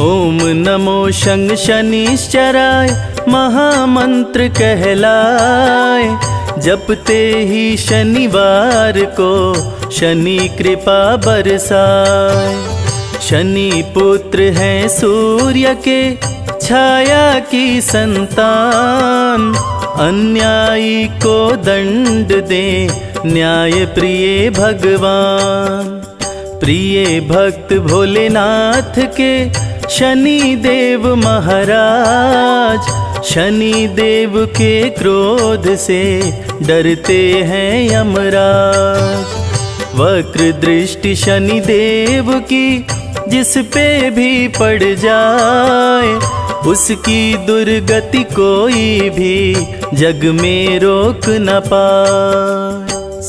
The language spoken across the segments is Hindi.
ओम नमो शं शनिश्चराय महामंत्र कहलाए। जपते ही शनिवार को शनि कृपा बरसाए। शनि पुत्र हैं सूर्य के छाया की संतान। अन्यायी को दंड दे न्याय प्रिय भगवान। प्रिय भक्त भोलेनाथ के शनि देव महाराज। शनि देव के क्रोध से डरते हैं यमराज। वक्र दृष्टि शनि देव की जिस पे भी पड़ जाए, उसकी दुर्गति कोई भी जग में रोक न पाए।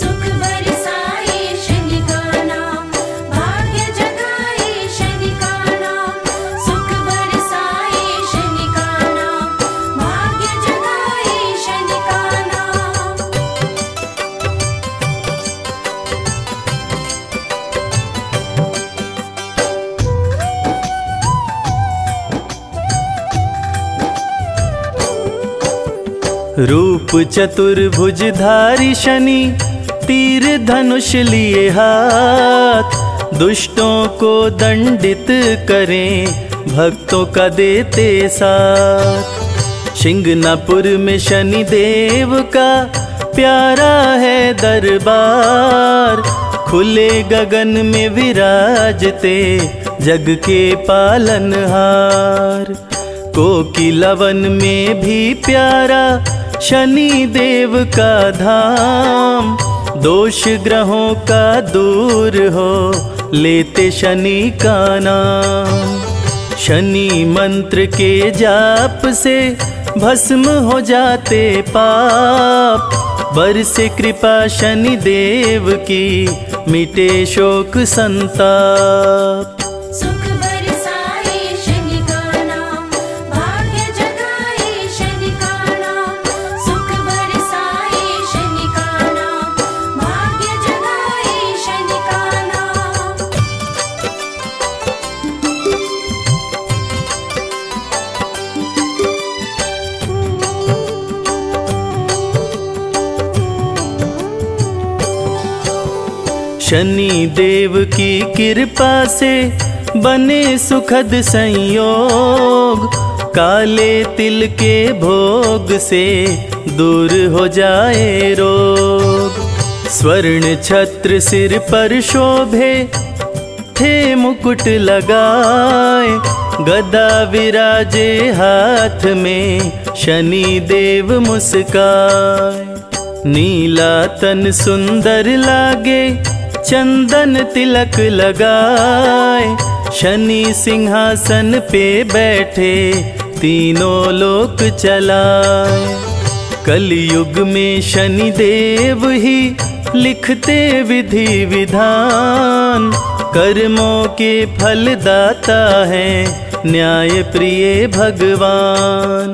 रूप चतुर्भुजधारी शनि तीर धनुष लिए हाथ। दुष्टों को दंडित करें भक्तों का देते साथ। शिंगनापुर में शनि देव का प्यारा है दरबार। खुले गगन में विराजते जग के पालनहार। कोकिलावन में भी प्यारा शनि देव का धाम। दोष ग्रहों का दूर हो लेते शनि का नाम। शनि मंत्र के जाप से भस्म हो जाते पाप। बरसे कृपा शनि देव की मिटे शोक संताप। शनि देव की कृपा से बने सुखद संयोग। काले तिल के भोग से दूर हो जाए रोग। स्वर्ण छत्र सिर पर शोभे थे मुकुट लगाए। गदा विराजे हाथ में शनि देव मुस्काए। नीला तन सुंदर लागे चंदन तिलक लगाए। शनि सिंहासन पे बैठे तीनों लोक चलाए। कलयुग में शनि देव ही लिखते विधि विधान। कर्मों के फलदाता है न्याय प्रिय भगवान।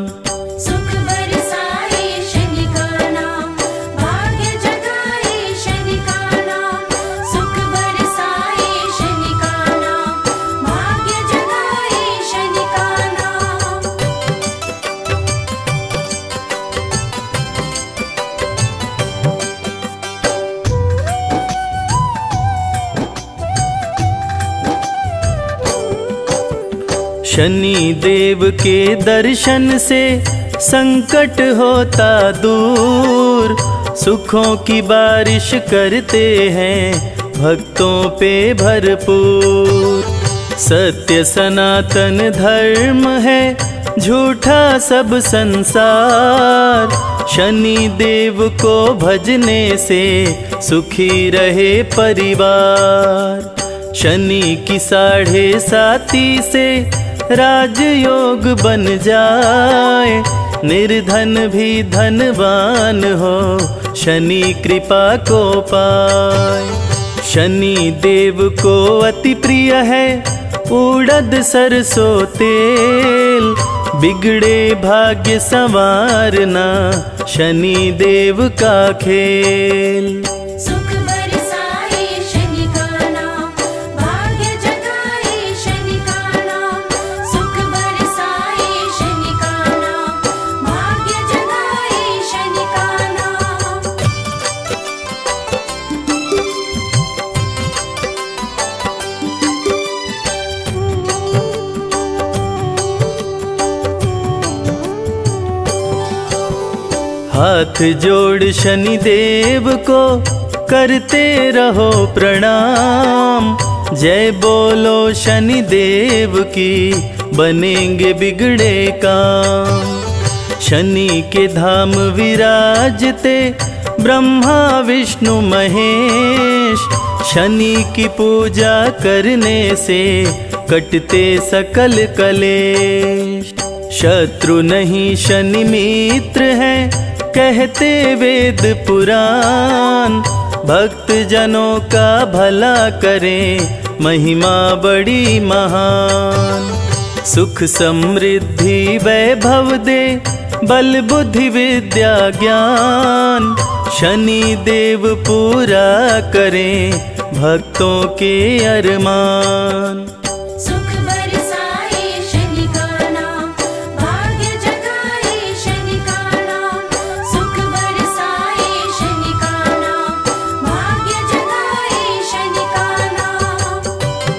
शनि देव के दर्शन से संकट होता दूर। सुखों की बारिश करते हैं भक्तों पे भरपूर। सत्य सनातन धर्म है झूठा सब संसार। शनि देव को भजने से सुखी रहे परिवार। शनि की 7.5 से राजयोग बन जाए। निर्धन भी धनवान हो शनि कृपा को पाए। शनि देव को अति प्रिय है उड़द सरसों तेल। बिगड़े भाग्य संवारना शनि देव का खेल। सुख हाथ जोड़ शनिदेव को करते रहो प्रणाम। जय बोलो शनिदेव की, बनेंगे बिगड़े काम। शनि के धाम विराजते ब्रह्मा विष्णु महेश। शनि की पूजा करने से कटते सकल कलेश। शत्रु नहीं शनि मित्र है, कहते वेद पुराण। भक्त जनों का भला करे, महिमा बड़ी महान। सुख समृद्धि वैभव दे, बल बुद्धि विद्या ज्ञान। शनि देव पूरा करें भक्तों के अरमान। सुख बरसाए शनि का नाम, भाग्य जगाए शनि का नाम। सुख बरसाए शनि का नाम, भाग्य जगाए शनि का नाम।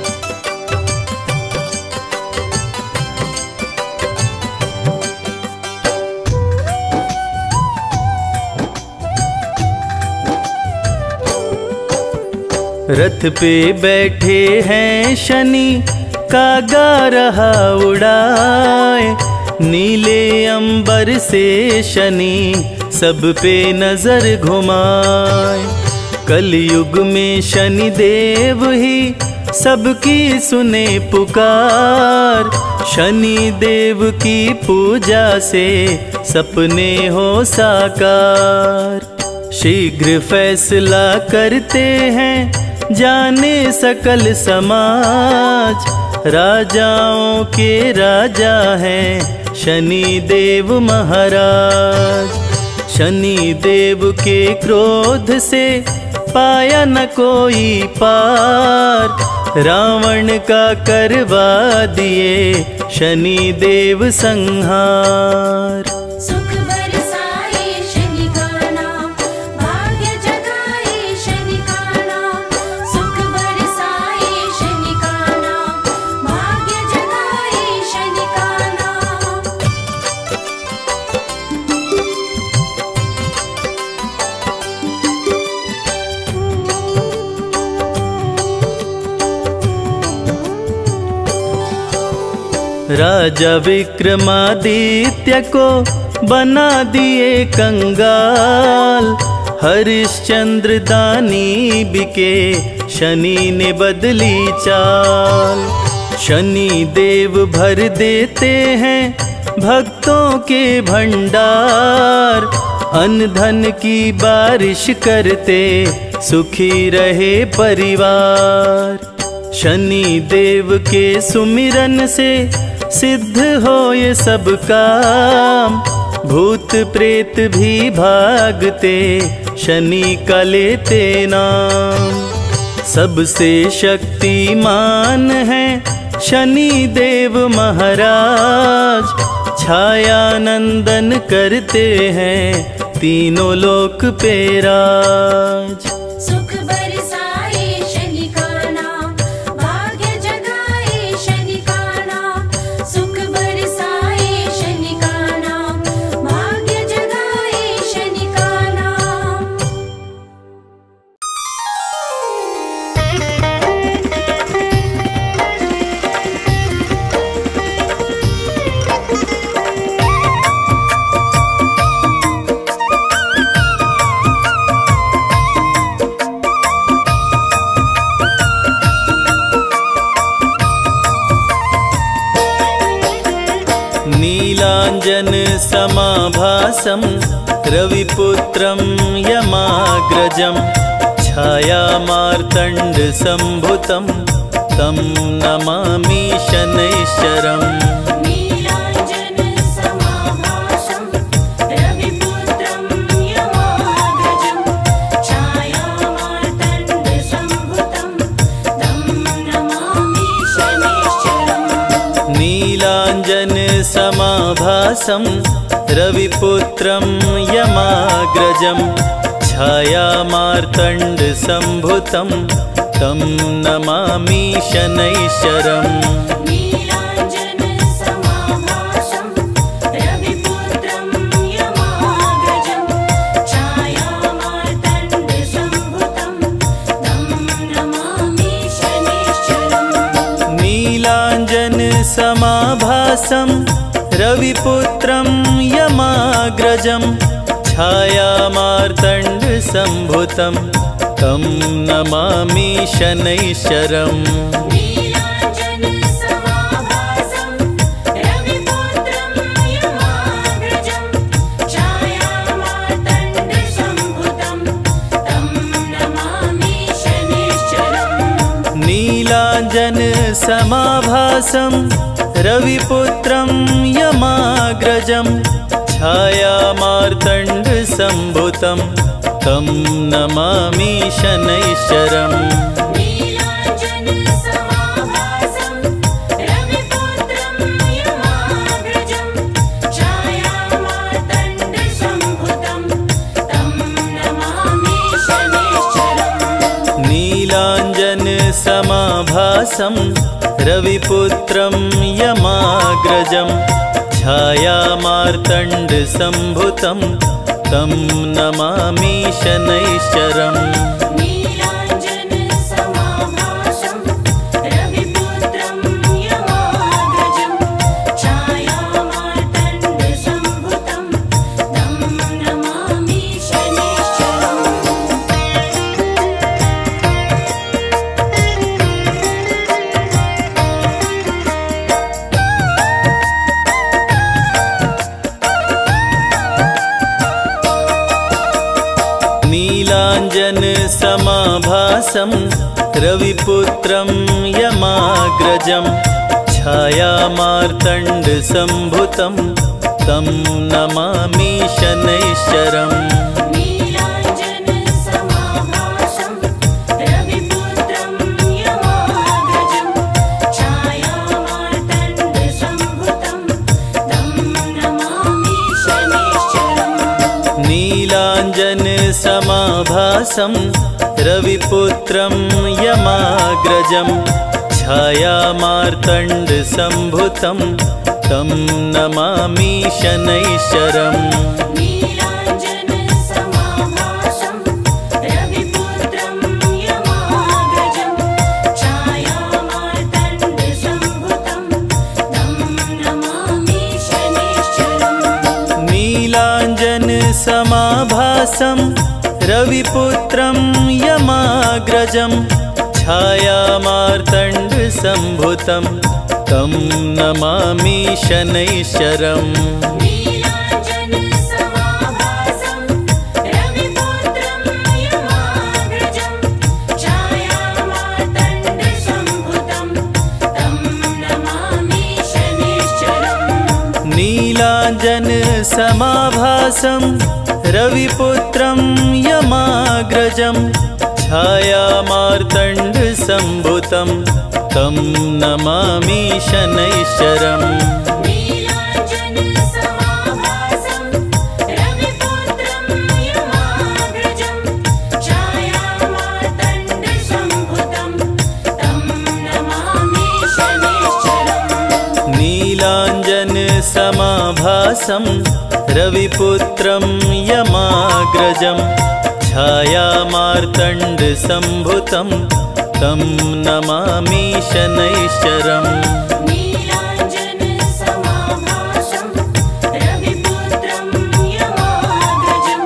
रथ पे बैठे हैं शनि, कागा रहा उड़ाए। नीले अंबर से शनि सब पे नजर घुमाए। कलयुग में शनि देव ही सबकी सुने पुकार। शनि देव की पूजा से सपने हो साकार। शीघ्र फैसला करते हैं, जाने सकल समाज। राजाओं के राजा हैं शनि देव महाराज। शनि देव के क्रोध से पाया न कोई पार। रावण का करवा दिए शनि देव संहार। सुख बरसाए शनि का नाम, भाग्य जगाए शनि का नाम। सुख बरसाए शनि का नाम, भाग्य जगाए शनि का नाम। राजा विक्रमादित्य को बना दिए कंगाल। हरिश्चंद्र दानी बिके, शनि ने बदली चाल। शनि देव भर देते हैं भक्तों के भंडार। अन्न धन की बारिश करते, सुखी रहे परिवार। शनि देव के सुमिरन से सिद्ध हो ये सब काम। भूत प्रेत भी भागते, शनि का लेते नाम। सबसे शक्तिमान है शनि देव महाराज। छाया नंदन करते हैं तीनों लोक पे राज। सुख बरसाए शनि का नाम, भाग्य जगाए शनि का नाम। सुख बरसाए शनि का नाम, भाग्य जगाए शनि का नाम। नीलांजन समाभासं रविपुत्रं यमाग्रजं। छाया मार्तंड संभुतं, तं नमामि शनैश्चरम्। नीलांजन समाभासं रविपुत्रं यमाग्रजं। छायामार्तण्ड संभुतं, तं नमामि शनैश्चरम्। नीलांजन समाभासं रविपुत्रं यमाग्रजं। छाया मार्तंड संभुतं, तं नमामि शनैश्चरम्। नीलांजन समाभासं रविपुत्रं यमाग्रजं। समाभासं रविपुत्रं यमाग्रजं छायामार्तण्डसम्भुतं तं नमामि शनैश्चरम्। नीलाञ्जनसमाभासं रविपुत्रं यमाग्रजं छायामार्तण्डसम्भुतं तं नमामि शनैश्चरम्। नीलाञ्जनसमाभासं रविपुत्रं यमाग्रजं छायामार्तण्डसम्भुतं तं नमामि शनैश्चरम्। नीलाञ्जनसमाभासं रविपुत्रं यमाग्रजं छायामार्तण्डसम्भुतं तं नमामि शनैश्चरम्। नीलाञ्जनसमाभासं रविपुत्रं यमाग्रजं छायामार्तण्डसम्भुतं तं नमामि शनैश्चरम्। नीलाञ्जनसमाभासं रविपुत्रं यमाग्रजं छायामार्तण्डसम्भुतं तं नमामि शनैश्चरम्। नीलाञ्जनसमाभासं रविपुत्रं यमाग्रजं छायामार्तण्डसम्भुतं तं नमामि शनैश्चरम्। नीलाञ्जनसमाभासं रविपुत्रं यमाग्रजं छायामार्तण्डसम्भुतं तं नमामि शनैश्चरम्। नीलाञ्जनसमाभासं रविपुत्रं यमाग्रजं छायामार्तण्डसम्भुतं तं नमामि शनैश्चरम्। नीलाञ्जनसमाभासं रविपुत्रं यमाग्रजं छायामार्तण्डसम्भुतं तं नमामि शनैश्चरम्। नीलाञ्जनसमाभासं रविपुत्रं यमाग्रजं छायामार्तण्डसम्भुतं तं नमामि शनैश्चरम्। नीलाञ्जनसमाभासं रविपुत्रं यमाग्रजं छायामार्तण्डसम्भुतं तं नमामि शनैश्चरम्। नीलाञ्जनसमाभासं रविपुत्रं यमाग्रजं छायामार्तण्डसम्भुतं तं नमामि शनैश्चरम्। नीलाञ्जनसमाभासं रविपुत्रं यमाग्रजं छायामार्तण्डसम्भुतं तं नमामि शनैश्चरम्। नीलाञ्जनसमाभासं रविपुत्रं यमाग्रजं छायामार्तण्डसम्भुतं तं नमामि शनैश्चरम्। नीलाञ्जनसमाभासं रविपुत्रं यमाग्रजं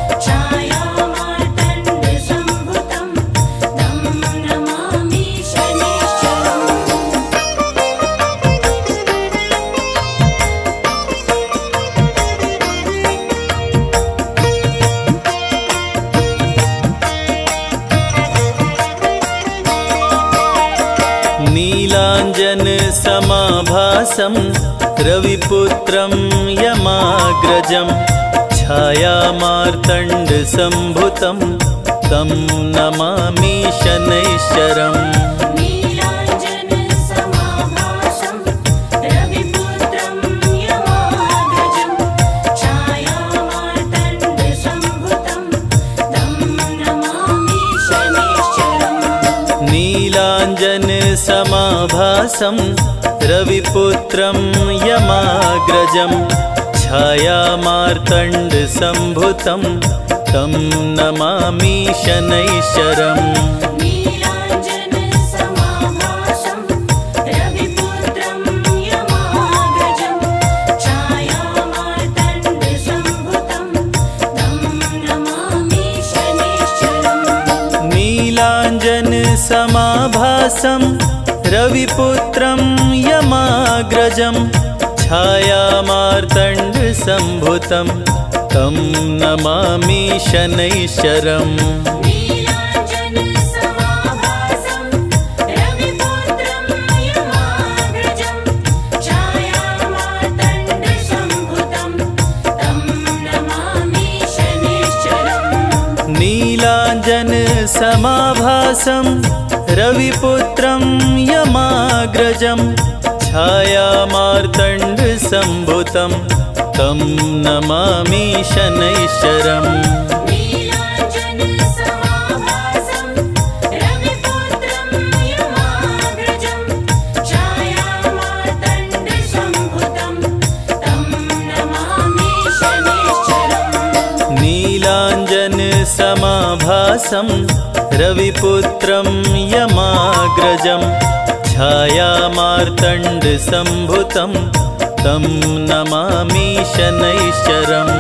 छायामार्तण्डसम्भुतं तं नमामि शनैश्चरम्। नीलाञ्जनसमाभासं रविपुत्रं यमाग्रजं छायामार्तण्डसम्भुतं तं नमामि शनैश्चरम्। नीलाञ्जनसमाभासं रविपुत्रं यमाग्रजं छायामार्तण्डसम्भुतं तं नमामि शनैश्चरम्। नीलाञ्जनसमाभासं रविपुत्रं यमाग्रजं छायामार्तण्डसम्भुतं तं नमामि शनैश्चरम्। नीलाञ्जनसमाभासं रविपुत्रं यमाग्रजं समाभासं रविपुत्रं यमाग्रजं छायामार्तण्डसम्भुतं तं नमामि शनैश्चरम्। नीलाञ्जनसमाभासं रविपुत्रं यमाग्रजं छायामार्तण्डसम्भुतं तं नमामि शनैश्चरम्। नीलाञ्जनसमाभासं रविपुत्रं यमाग्रजं छायामार्तण्डसम्भुतं तं नमामि शनैश्चरम्। नीलाञ्जनसमाभासं रविपुत्रं यमाग्रजं छायामार्तण्डसम्भुतं तं नमामि शनैश्चरम्। नीलाञ्जनसमाभासं रविपुत्रं यमाग्रजं छायामार्तण्डसम्भुतं तं नमामि शनैश्चरम्।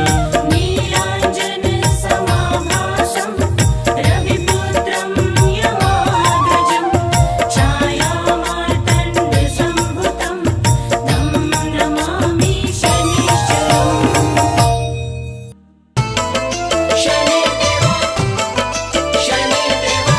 नीलाञ्जनसमाभासं रविपुत्रं यमाग्रजं छायामार्तण्डसम्भुतं तं नमामि शनैश्चरम्। शनिदेवा शनिदेवा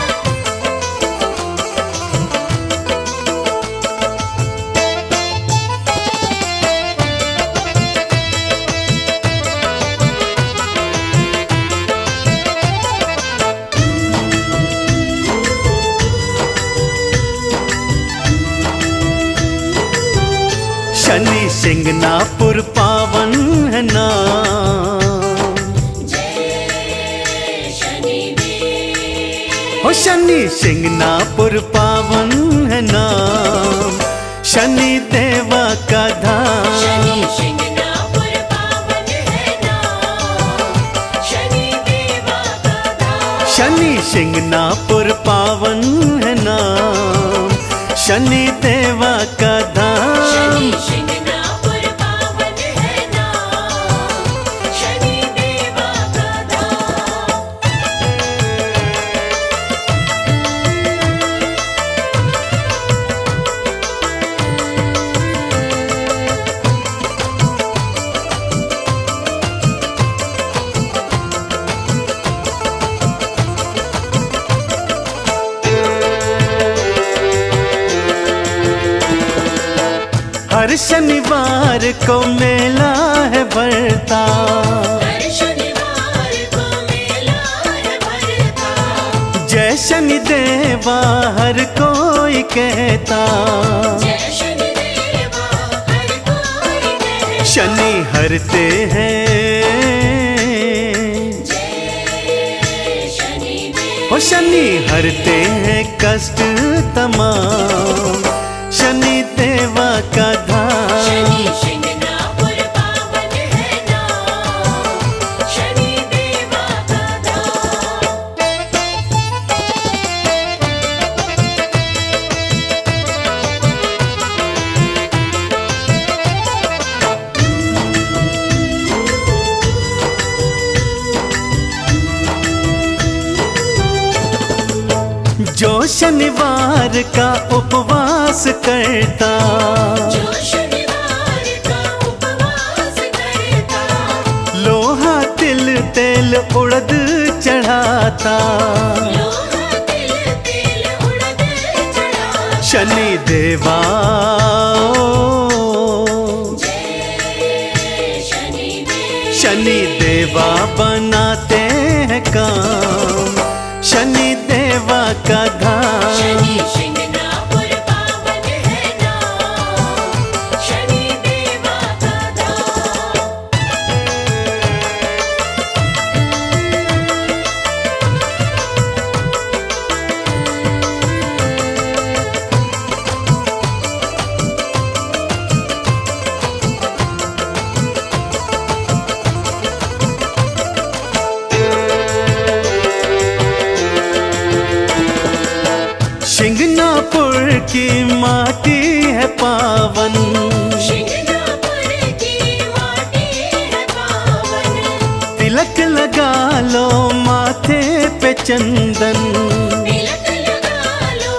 शनि सिंगनापुर पावन है नाम। जय शनिदेव। हो शनि सिंगनापुर पावन है नाम, शनि देवा का धाम। शनि सिंगनापुर पावन है नाम, शनि देवा का धाम। शनि सिंगनापुर पावन है नाम, शनि देवा का धाम। शनि सिंगनापुर पावन है नाम, शनि देवा का धाम। हर शनिवार को मेला है भरता, हर शनिवार को मेला है भरता। जय शनि देवा हर कोई कहता। जय शनिदेवा हर कोई कहता। शनि हरते हैं, जय शनिदेव। हो शनि हरते हैं कष्ट तमाम, शनि देवा का धाम। शनि सिंगनापुर पावन है नाम, शनि देवा का धाम। जो शनिवार का उपवास करता, जो शनिवार का उपवास करता। लोहा तिल तेल उड़द चढ़ाता, लोहा तिल तेल उड़द चढ़ाता। शनि देवा जय शनिदेव। शनि देवा बनाते हैं काम, शनि देवा का धाम। शनि सिंगनापुर पावन है नाम, शनि देवा का धाम। शिंगनापुर की माटी है पावन, शिंगनापुर की माटी है पावन। तिलक लगा लो माथे पे चंदन, तिलक लगा लो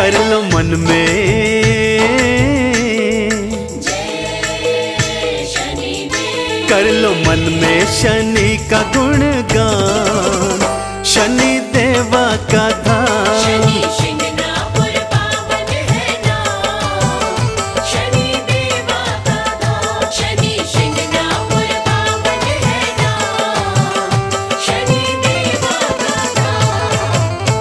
कर लो मन में, जय शनिदेव। कर लो मन में शनि का गुणगान, शनि देवा का धाम। शनि शिंगणापुर पावन है नाम, शनि देवा का धाम। शनि शिंगणापुर पावन है नाम, शनि देवा का धाम।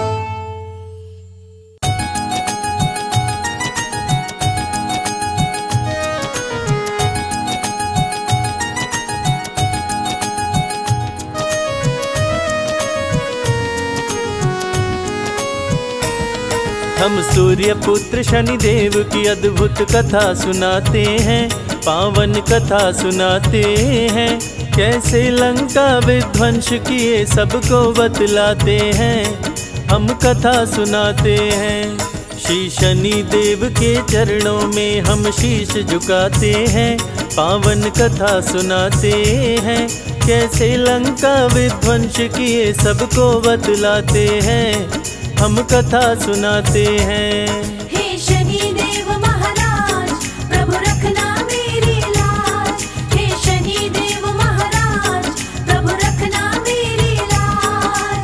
हम सूर्य पुत्र शनिदेव की अद्भुत कथा सुनाते हैं, पावन कथा सुनाते हैं। कैसे लंका विध्वंस किए सबको बतलाते हैं, हम कथा सुनाते हैं। श्री शनिदेव के चरणों में हम शीश झुकाते हैं, पावन कथा सुनाते हैं। कैसे लंका विध्वंस किए सबको बतलाते हैं, हम कथा सुनाते हैं। हे शनिदेव महाराज, प्रभु रखना मेरी लाज। हे शनिदेव महाराज, प्रभु रखना मेरी लाज।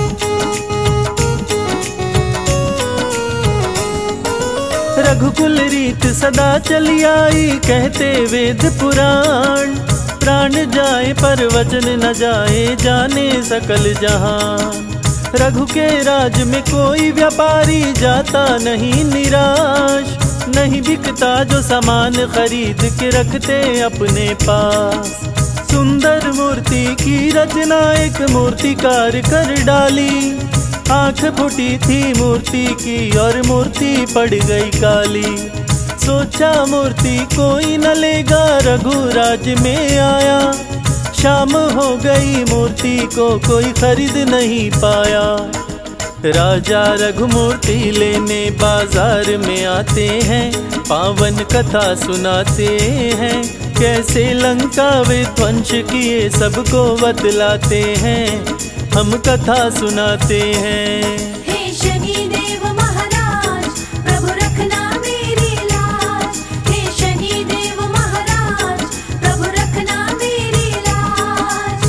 रघुकुल रीत सदा चली आई, कहते वेद पुराण। प्राण जाए पर वचन न जाए, जाने सकल जहान। रघु के राज में कोई व्यापारी जाता नहीं निराश, नहीं बिकता जो सामान खरीद के रखते अपने पास। सुंदर मूर्ति की रचना एक मूर्तिकार कर डाली, आंख फूटी थी मूर्ति की और मूर्ति पड़ गई काली। सोचा मूर्ति कोई न लेगा, रघुराज में आया। शाम हो गई मूर्ति को कोई खरीद नहीं पाया। राजा रघुमूर्ति लेने बाजार में आते हैं, पावन कथा सुनाते हैं। कैसे लंका विध्वंस किए सबको बतलाते हैं, हम कथा सुनाते हैं। हे शनिदेव महाराज, प्रभु रखना मेरी लाज। हे शनिदेव महाराज, प्रभु रखना मेरी लाज।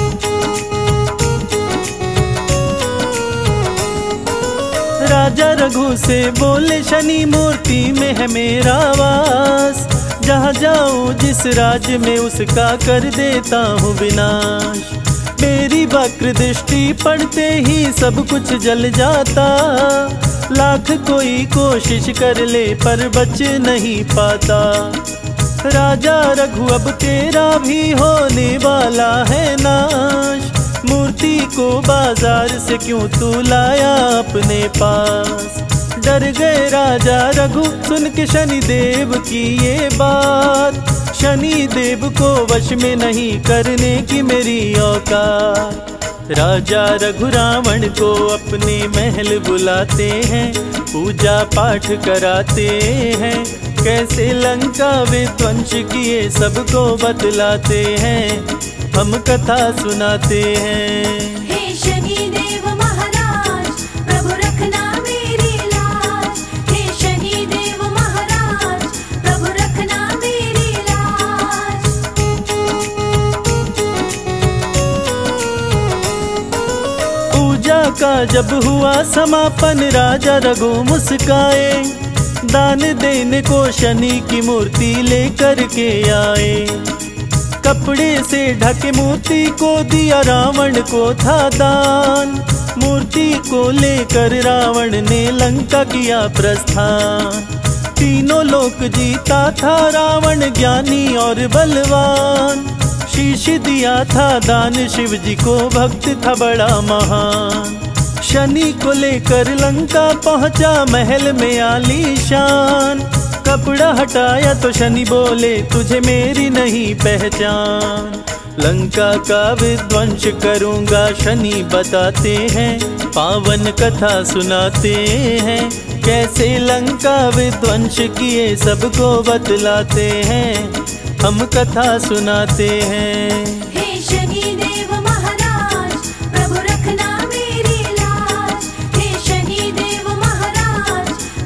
राजा रघु से बोले शनि मूर्ति में है मेरा वास। जहाँ जाऊँ जिस राज्य में उसका कर देता हूँ विनाश। मेरी वक्र दृष्टि पड़ते ही सब कुछ जल जाता। लाख कोई कोशिश कर ले पर बच नहीं पाता। राजा रघु अब तेरा भी होने वाला है नाश। मूर्ति को बाजार से क्यों तू लाया अपने पास। डर गए राजा रघु सुन के शनिदेव की ये बात। शनिदेव को वश में नहीं करने की मेरी औकात। राजा रघु रावण को अपने महल बुलाते हैं, पूजा पाठ कराते हैं। कैसे लंका विध्वंस किए सबको बतलाते हैं, हम कथा सुनाते हैं। हे शनिदेव महाराज, प्रभु रखना मेरी लाज। हे शनिदेव महाराज, प्रभु रखना मेरी लाज। पूजा का जब हुआ समापन राजा रघु मुस्काए। दान देने को शनि की मूर्ति लेकर के आए। कपड़े से ढके मूर्ति को दिया रावण को था दान। मूर्ति को लेकर रावण ने लंका किया प्रस्थान। तीनों लोक जीता था रावण ज्ञानी और बलवान। शीश दिया था दान शिव जी को, भक्त था बड़ा महान। शनि को लेकर लंका पहुंचा महल में आलीशान। कपड़ा हटाया तो शनि बोले तुझे मेरी नहीं पहचान। लंका का विध्वंस करूंगा शनि बताते हैं, पावन कथा सुनाते हैं। कैसे लंका विध्वंस किए सबको बतलाते हैं, हम कथा सुनाते हैं। हे शनिदेव महाराज, प्रभु रखना मेरी लाज। हे शनिदेव महाराज,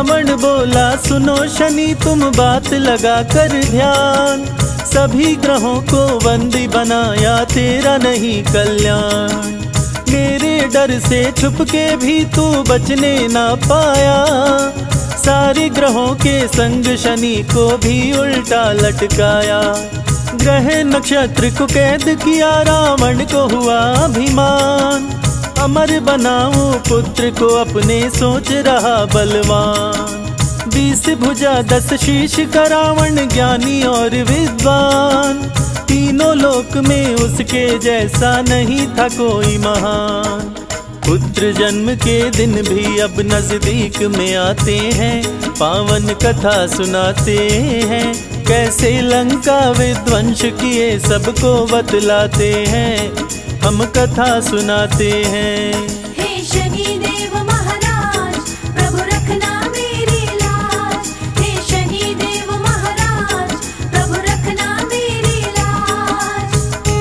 रावण बोला सुनो शनि तुम बात लगा कर ध्यान, सभी ग्रहों को बंदी बनाया तेरा नहीं कल्याण। मेरे डर से छुप के भी तू बचने ना पाया, सारे ग्रहों के संग शनि को भी उल्टा लटकाया। ग्रह नक्षत्र को कैद किया रावण को हुआ अभिमान, अमर बनाऊं पुत्र को अपने सोच रहा बलवान। 20 भुजा 10 शीश का रावण ज्ञानी और विद्वान, तीनों लोक में उसके जैसा नहीं था कोई महान। पुत्र जन्म के दिन भी अब नजदीक में आते हैं, पावन कथा सुनाते हैं, कैसे लंका विध्वंस किए सबको बतलाते हैं, हम कथा सुनाते हैं। हे शनि देव महाराज प्रभु रखना मेरी लाज, हे शनि देव महाराज प्रभु रखना मेरी लाज।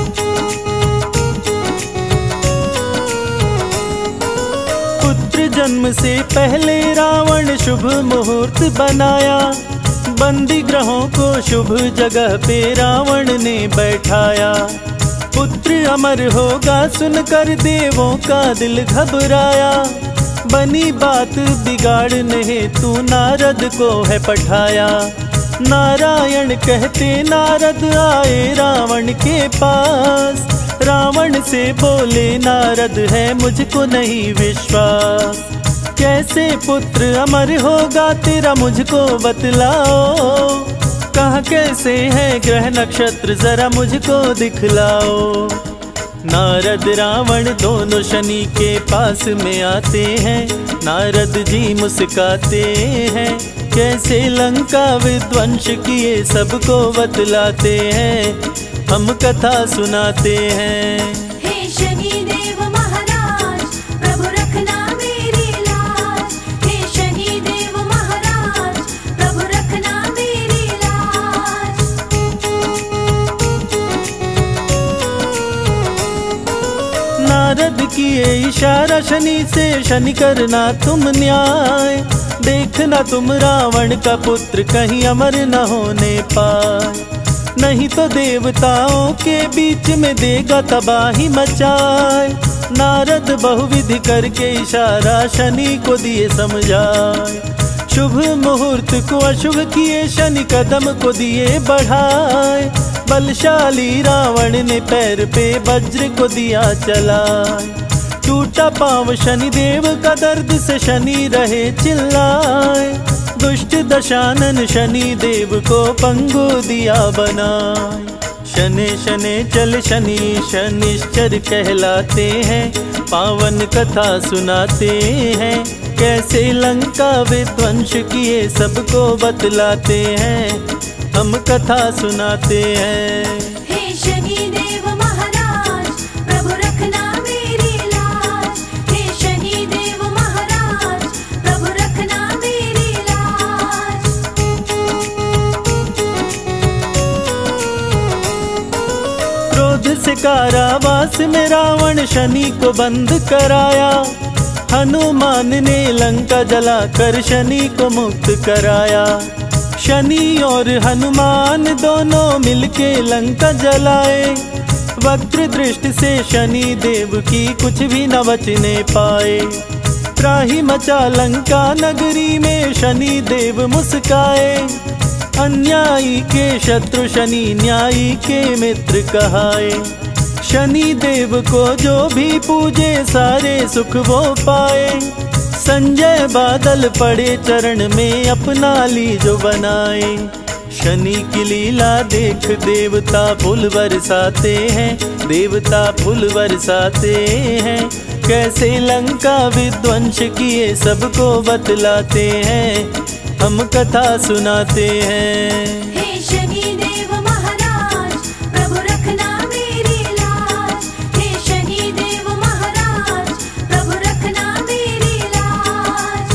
पुत्र जन्म से पहले रावण शुभ मुहूर्त बनाया, बंदी ग्रहों को शुभ जगह पे रावण ने बैठाया। पुत्र अमर होगा सुनकर देवों का दिल घबराया, बनी बात बिगाड़ने हेतु नारद को है पठाया। नारायण कहते नारद आए रावण के पास, रावण से बोले नारद है मुझको नहीं विश्वास। कैसे पुत्र अमर होगा तेरा मुझको बतलाओ, कहाँ कैसे है ग्रह नक्षत्र जरा मुझको दिखलाओ। नारद रावण दोनों शनि के पास में आते हैं, नारद जी मुस्काते हैं, कैसे लंका विध्वंस किए सबको बतलाते हैं, हम कथा सुनाते हैं। हे शनि देव महाराज प्रभु रखना मेरी लाज, हे शनि देव महाराज प्रभु रखना मेरी लाज। नारद किए इशारा शनि से, शनि करना तुम न्याय, देखना तुम रावण का पुत्र कहीं अमर न होने पाए, नहीं तो देवताओं के बीच में देगा तबाही मचाए। नारद बहुविधि करके इशारा शनि को दिए समझाए, शुभ मुहूर्त को अशुभ किए शनि कदम को दिए बढ़ाए। बलशाली रावण ने पैर पे वज्र को दिया चलाए, टूटा पांव शनि देव का दर्द से शनि रहे चिल्लाए। दुष्ट दशानन शनि देव को पंगु दिया बनाए, शनि शनि चल शनि शनिश्चर कहलाते हैं, पावन कथा सुनाते हैं, कैसे लंका विध्वंस किए सबको बतलाते हैं, हम कथा सुनाते हैं। हे शनि देव महाराज प्रभु रखना मेरी लाज, हे शनि देव महाराज प्रभु रखना मेरी लाज। क्रोध से कारावास में रावण शनि को बंद कराया, हनुमान ने लंका जलाकर शनि को मुक्त कराया। शनि और हनुमान दोनों मिलके लंका जलाए, वक्र दृष्टि से शनि देव की कुछ भी न बचने पाए। त्राही मचा लंका नगरी में शनि देव मुस्काए, अन्यायी के शत्रु शनि न्यायी के मित्र कहाए। शनि देव को जो भी पूजे सारे सुख वो पाए, संजय बादल पड़े चरण में अपना ली जो बनाए। शनि की लीला देख देवता फूल बरसाते हैं, देवता फूल बरसाते हैं, कैसे लंका विध्वंस किए सबको बतलाते हैं, हम कथा सुनाते हैं। हे शनि देव महाराज प्रभु रखना मेरी लाज, हे शनि देव महाराज प्रभु रखना मेरी लाज।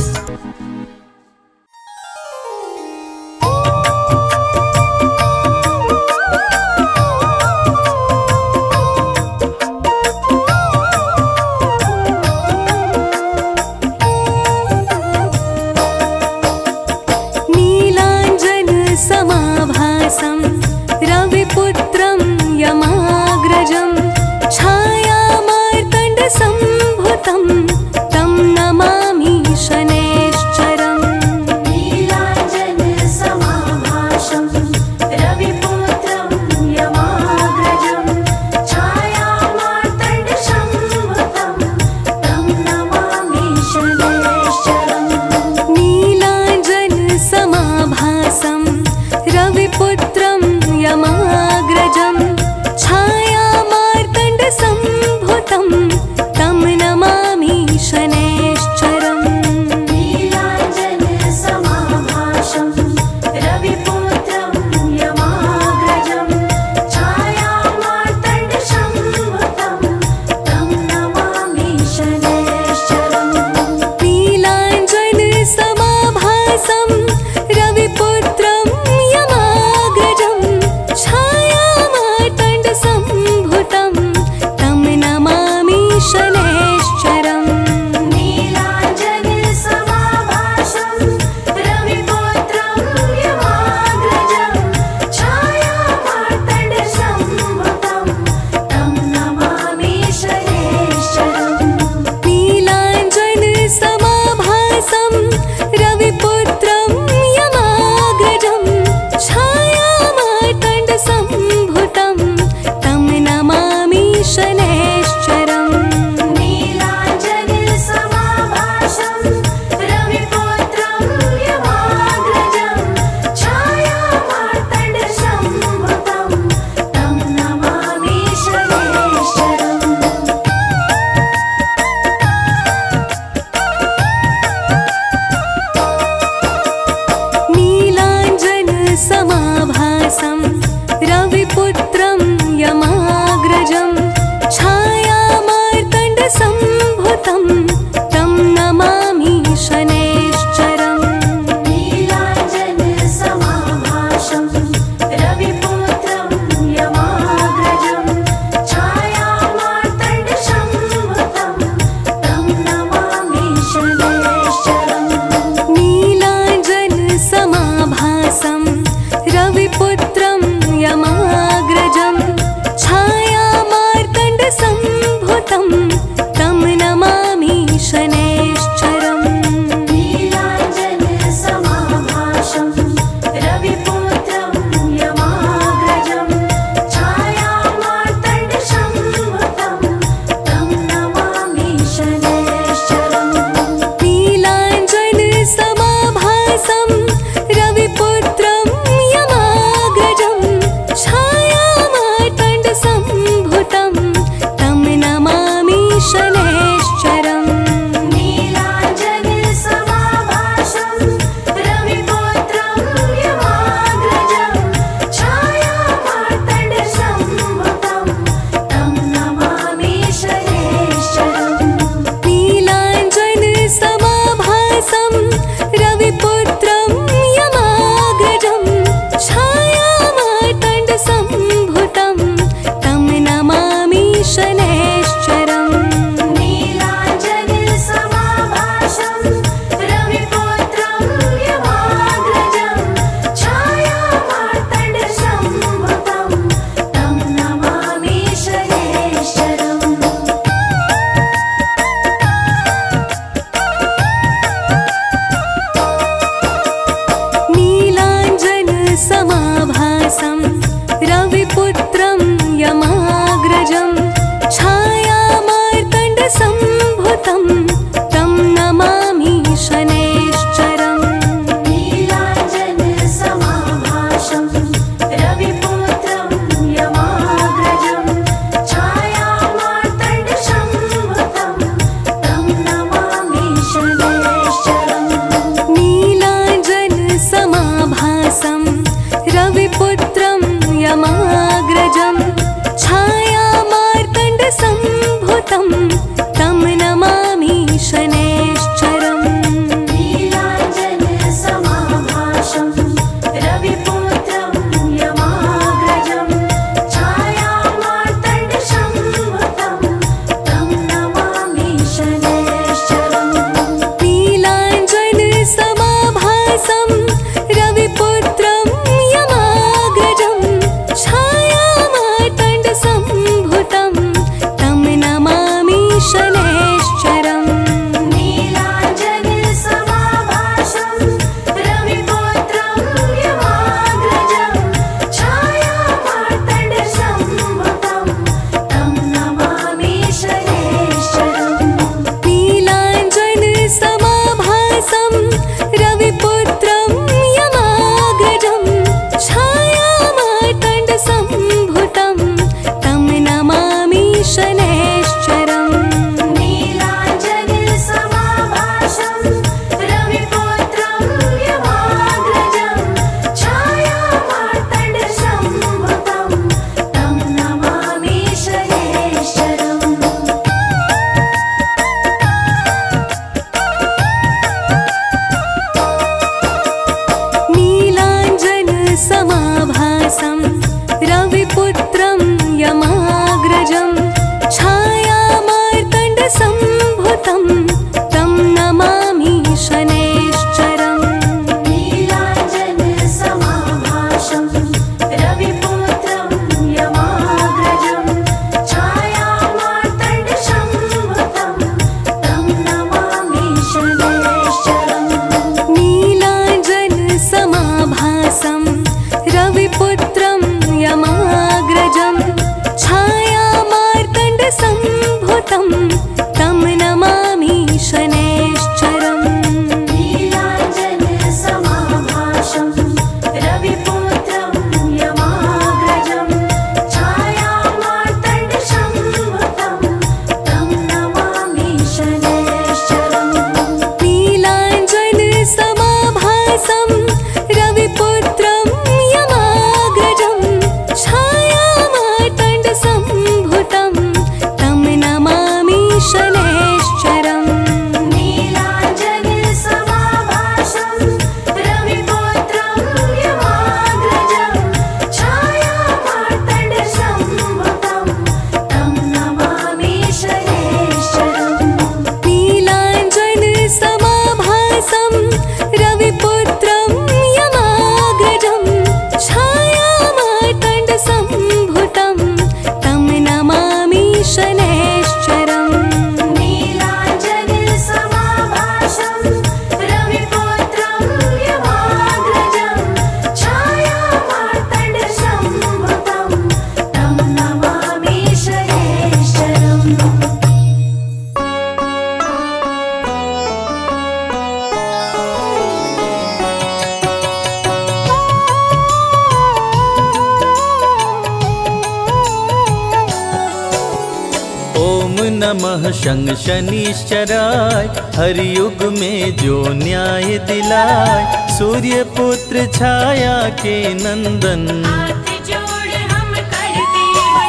नमः शं शनिश्चराय, हर युग में जो न्याय दिलाए। सूर्य पुत्र छाया के नंदन, हाथ जोड़ हम करते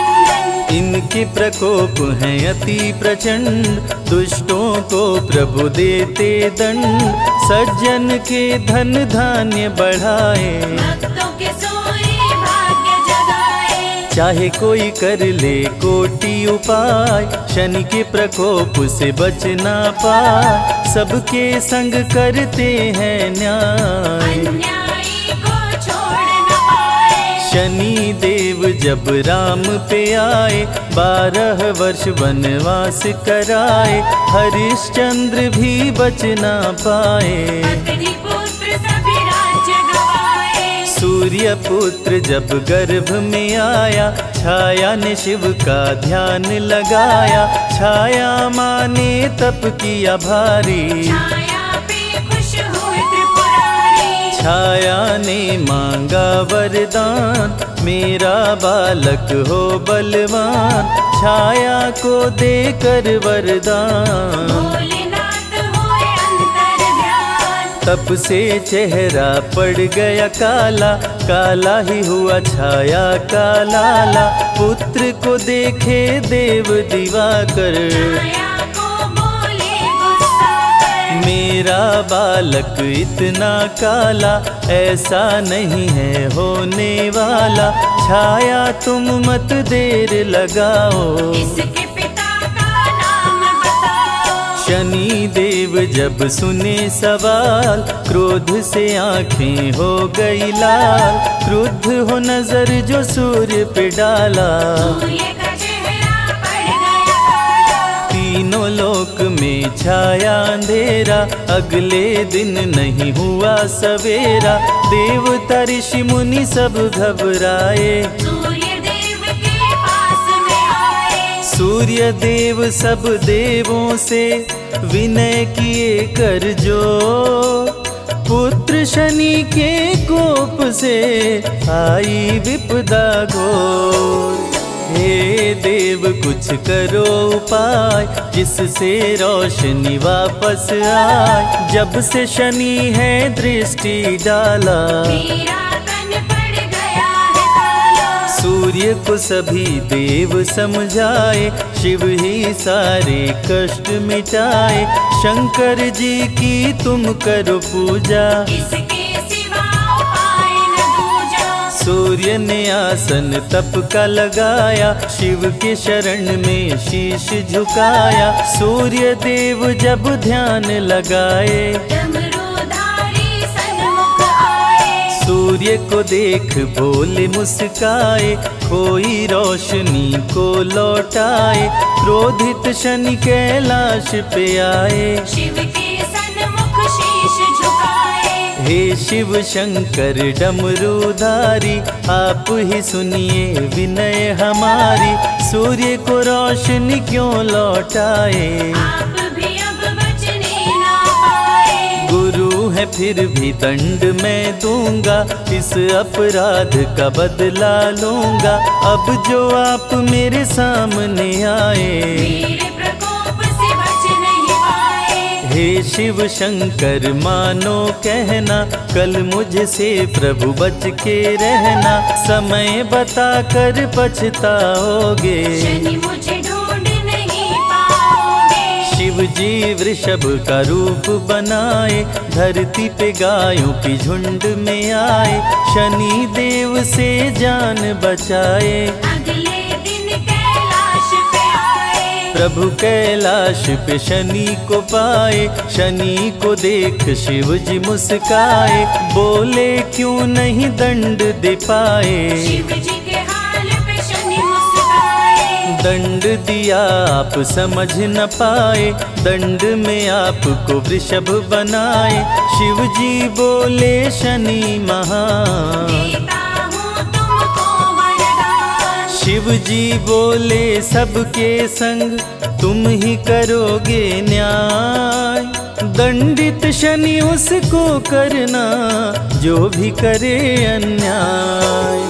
वंदन। इनके प्रकोप हैं अति प्रचंड, दुष्टों को प्रभु देते दंड। सज्जन के धन धान्य बढ़ाए, भक्तों के सोए भाग्य जगाए। चाहे कोई कर ले कोटि उपाय, शनि के प्रकोप से बच ना पाए। सबके संग करते हैं न्याय, अन्यायी को छोड़ न पाए। शनि देव जब राम पे आए, 12 वर्ष वनवास कराए। हरिश्चंद्र भी बच ना पाए, अग्निपुत्र सभी राज्य गवाए। सूर्य पुत्र जब गर्भ में आया, छाया ने शिव का ध्यान लगाया। छाया माने तप किया भारी, छाया पे खुश हुए त्रिपुरारी। छाया ने मांगा वरदान, मेरा बालक हो बलवान। छाया को देकर वरदान, भोलेनाथ हुए अंतर ध्यान। तप से चेहरा पड़ गया काला, काला ही हुआ छाया का लाला। पुत्र को देखे देव दिवाकर, छाया को बोले गुस्सा कर। मेरा बालक इतना काला, ऐसा नहीं है होने वाला। छाया तुम मत देर लगाओ, इसके पिता का नाम बताओ। शनि देव जब सुने सवाल, क्रोध से आंखें हो गई लाल। क्रुद्ध हो नजर जो सूर्य पे डाला, सूर्य का चेहरा पड़ गया काला। तीनों लोक में छाया अंधेरा, अगले दिन नहीं हुआ सवेरा। देवता ऋषि मुनि सब घबराए, सूर्य देव के पास में आए। सूर्य देव सब देवों से विनय किए कर जो। पुत्र शनि के कोप से आई विपदा घोर। हे देव कुछ करो उपाय, जिससे रोशनी वापस आए। जब से शनि है दृष्टि डाला, मेरा तन पड़ गया है काला। सूर्य को सभी देव समझाए, शिव ही सारे कष्ट मिटाए। शंकर जी की तुम करो पूजा, इसके सिवा उपाय न दूजा। सूर्य ने आसन तप का लगाया, शिव के शरण में शीश झुकाया। सूर्य देव जब ध्यान लगाए, डमरूधारी सन्मुख आए। सूर्य को देख भोले मुस्काए, खोई रोशनी को लौटाए। क्रोधित शनि कैलाश पे आए, शिव के सन्मुख शीश झुकाए। हे शिव शंकर डमरूधारी, आप ही सुनिए विनय हमारी। सूर्य को रोशनी क्यों लौटाए, आप भी अब बचने ना पाए। गुरु है फिर भी दंड मैं दूंगा, इस अपराध का बदला लूंगा। अब जो आप मेरे सामने आए, मेरे प्रकोप से बच नहीं पाए। हे शिव शंकर मानो कहना, कल मुझसे प्रभु बच के रहना। समय बता कर पछताओगे, शनि मुझे ढूंढ नहीं पाओगे। शिव जी वृषभ का रूप बनाए, धरती पे गायों की झुंड में आए। शनि देव से जान बचाए, अगले दिन कैलाश पे आए। प्रभु कैलाश पे शनि को पाए। शनि को देख शिव जी मुस्काए, बोले क्यों नहीं दंड दे पाए। शिव जी के हाल पे शनि मुस्काए। दंड दिया आप समझ न पाए, दंड में आपको वृषभ बनाए। शिव जी बोले शनि महान, देता हूँ तुमको वरदान। शिव जी बोले सबके संग तुम ही करोगे न्याय। दंडित शनि उसको करना जो भी करे अन्याय।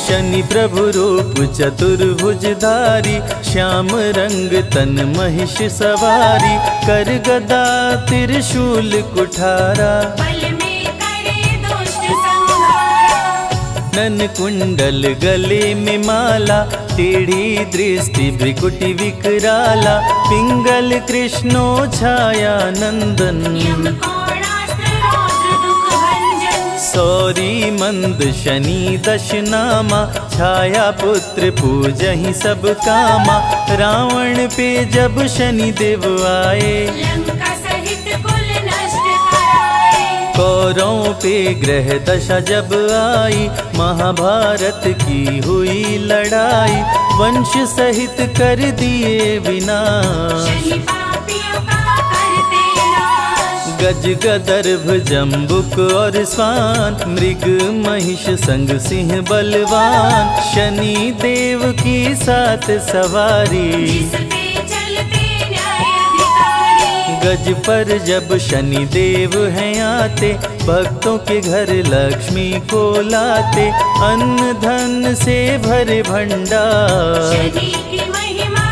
शनि प्रभु रूप चतुर्भुजधारी, श्याम रंग तन महिष सवारी, कर गदा त्रिशूल कुठारा, बल में करे दुष्ट संहारा। नन कुंडल गले में माला, टेढ़ी दृष्टि भ्रिकुटि विकराला, पिंगल कृष्णो छाया नंदन, यम कोणास्त्र रौद्र दुख भंजन। सौरी मंद शनि दशनामा, छाया पुत्र पूजहि सब कामा, रावण पे जब शनि देव आए, लंका सहित कुल नष्ट कराए। कौरवों पे ग्रह दशा जब आई, महाभारत की हुई लड़ाई, वंश सहित कर दिए विनाश, शनि पापियों का करते नाश। गज गदर्भ जम्बुक और स्वान, मृग महिष संग सिंह बलवान, शनि देव की सात सवारी, जिस पे चलते न्याय अधिकारी। गज पर जब शनि देव हैं आते, भक्तों के घर लक्ष्मी को लाते, अन्न धन से भरे भंडार। शनि की महिमा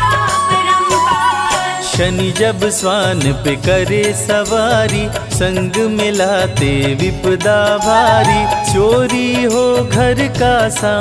अपरंपार। शनि जब स्वान पे करे सवारी, संग मिलाते विपदा भारी, चोरी हो घर का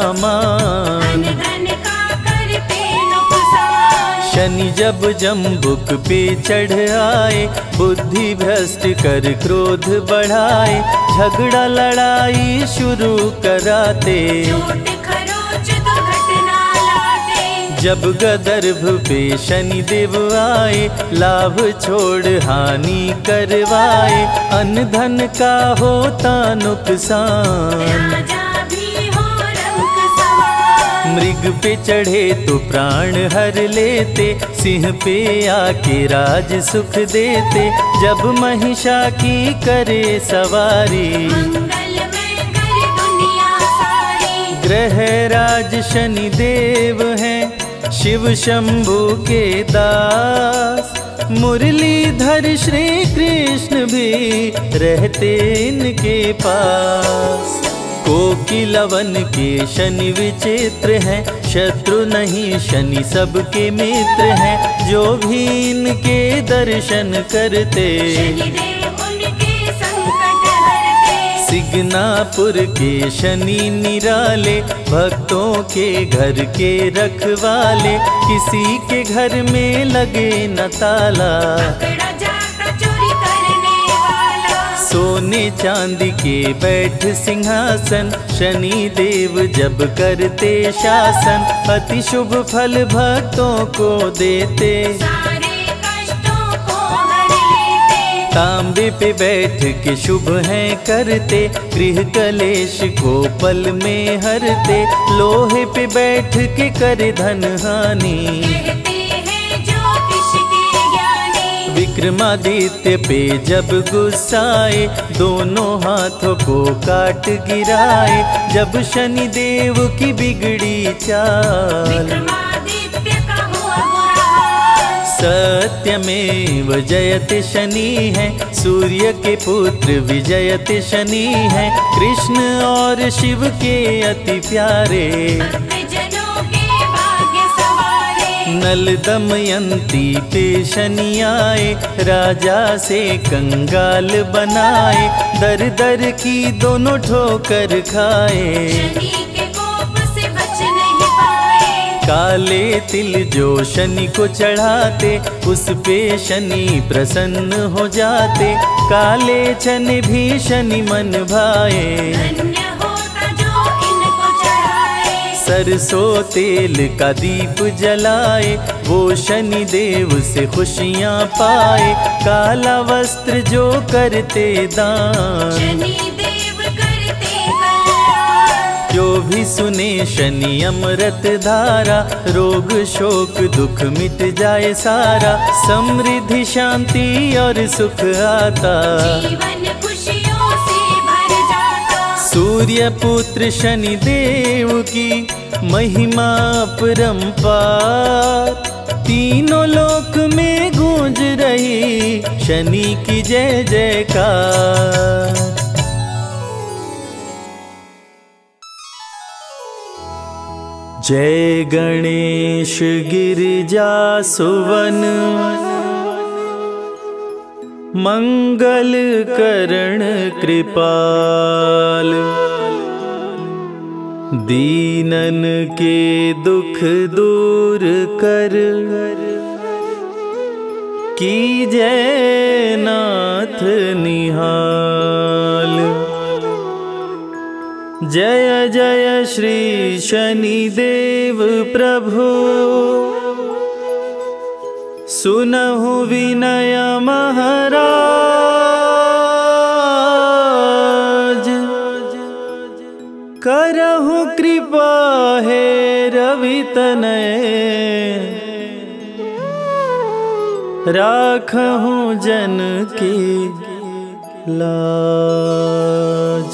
सामान, धन धन का करते नुकसान। शनि जब जम्बुक पे चढ़ आए, बुद्धि भ्रष्ट कर क्रोध बढ़ाए, झगड़ा लड़ाई शुरू कराते, झूठ खरोच दुर्घटना लाते। जब गदर्भ पे शनि देव आए, लाभ छोड़ हानि करवाए, अन्न धन का होता नुकसान, राजा भी हो रंक सवार। मृग पे चढ़े तो प्राण हर लेते, सिंह पे आके राज सुख देते, जब महिषा की करे सवारी, मंगलमय करे दुनिया सारी। ग्रह राज शनि देव हैं, शिव शंभु के दास, मुरलीधर श्री कृष्ण भी रहते इनके पास। कोकिलवन के शनि विचित्र हैं, शत्रु नहीं शनि सबके मित्र हैं, जो भी इनके दर्शन करते, शनिदेव उनके संकट हरते। सिगनापुर के शनि निराले, भक्तों के घर के रखवाले, किसी के घर में लगे न ताला, पकड़ा जाता चोरी करने वाला। सोने चांदी के बैठ सिंहासन, शनि देव जब करते शासन, अति शुभ फल भक्तों को देते, सारे कष्टों को हर लेते। तांबे पे बैठ के शुभ हैं करते, गृह कलेश को पल में हरते, लोहे पे बैठ के करे धन हानि, कहते हैं ज्योतिष के ज्ञानी। विक्रमादित्य पे जब गुस्साए, दोनों हाथों को काट गिराए, जब शनि देव की बिगड़ी चाल, विक्रमादित्य का हुआ बुरा हाल। सत्यमेव जयते शनि है, सूर्य के पुत्र विजयते शनि है, कृष्ण और शिव के अति प्यारे, भक्तजनों के भाग्य सवारे। नल दमयंती पे शनि आए, राजा से कंगाल बनाए, दर दर की दोनों ठोकर खाए, शनि के कोप से बच नहीं पाए। काले तिल जो शनि को चढ़ाते, उस पे शनि प्रसन्न हो जाते, काले चने भी शनि मन भाए, धन्य होता जो इनको चढ़ाए। सरसों तेल का दीप जलाए, वो शनि देव से खुशियाँ पाए, काला वस्त्र जो करते दान, शनि देव करते कल्याण। जो भी सुने शनि अमृत धारा, रोग शोक दुख मिट जाए सारा, समृद्धि शांति और सुख आता, जीवन खुशियों से भर जाता। सूर्य पुत्र शनि देव की महिमा अपरंपार, तीनों लोक में गूंज रही शनि की जय जयकार। जय गणेश गिरिजा सुवन मंगल करण कृपाल। दीनन के दुख दूर कर कीजय नाथ निहाल। जय जय श्री शनिदेव प्रभु सुनहु विनय महाराज। करहु कृपा हे रवि तनय राखहु जन की लाज।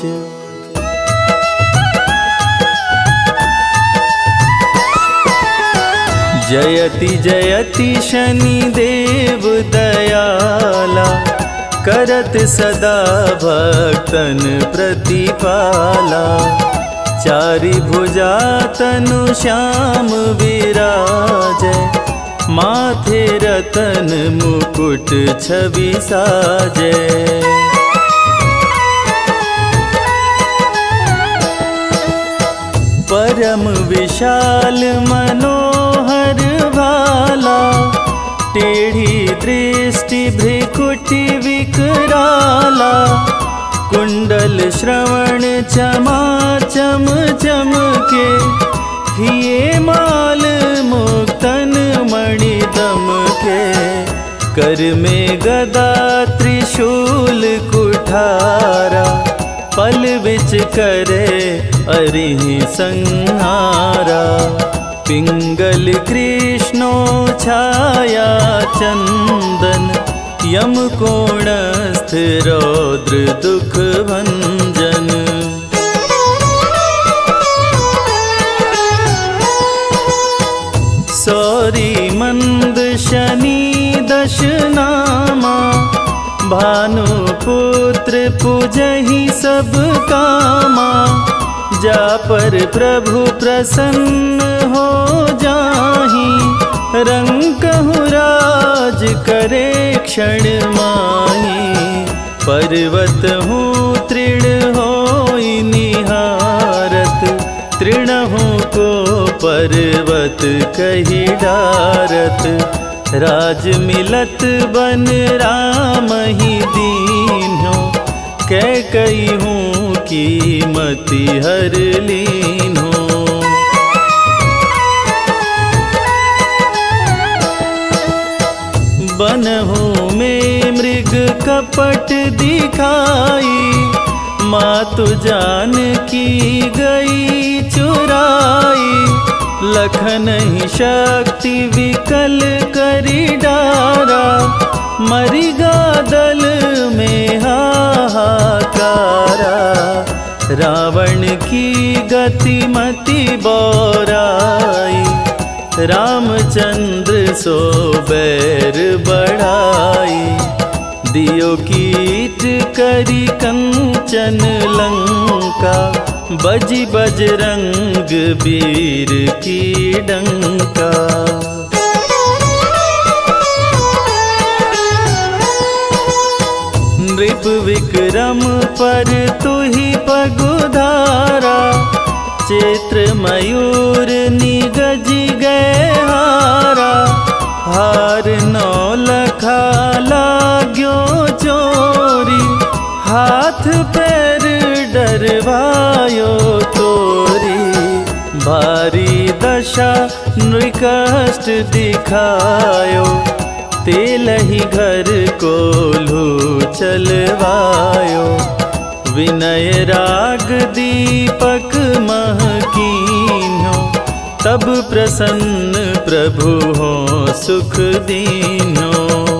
जयति जयति शनिदेव दयाला करत सदा भक्तन प्रतिपाला। चारि भुजा तनु श्याम विराजै माथे रतन मुकुट छवि साजै। परम विशाल मनोहर भाला टेढ़ी दृष्टि भ्रिकुटि विकराला। कुंडल श्रवण चमाचम चमके हिये माल मुक्तन मणि दमके। कर में गदा त्रिशूल कुठारा पल बिच करे अरिहि संहारा। पिंगल कृष्णो छाया चंदन यम कोणस्थ रौद्र दुख भंजन। सौरी मंद शनि दश नामा भानुपुत्र पूजहि सब कामा। जा पर प्रभु प्रसन्न हो जाहि रंकहु राज करे क्षण माही। पर्वत हूँ तृण होई निहारत तृणहु को पर्वत कहि डारत। राज मिलत बन राम ही दीन्हो कैकई हूँ कीमति हर लीन्हो। बनहु में मृग कपट दिखाई मातु जान की गई चुराई। लखन ही शक्ति विकल करी डारा मरिगा दल में हाहाकारा। रावण की गति मति बौराई रामचंद्र सो बैर बढ़ाई। दियो कीट करी कंचन लंका बजी बजरंग वीर की डंका। नृप विक्रम पर तुहि पगुधारा। चित्र मयूर निगज गए हारा। हार नौ लखा लाग्यो चोरी हाथ पैर डरवायो तोरी। भारी दशा नृकष्ट दिखायो तेलहि घर कोल्हू चलवायो। विनय राग दीपक महकीन्हो तब प्रसन्न प्रभु हो सुख दीन्हो।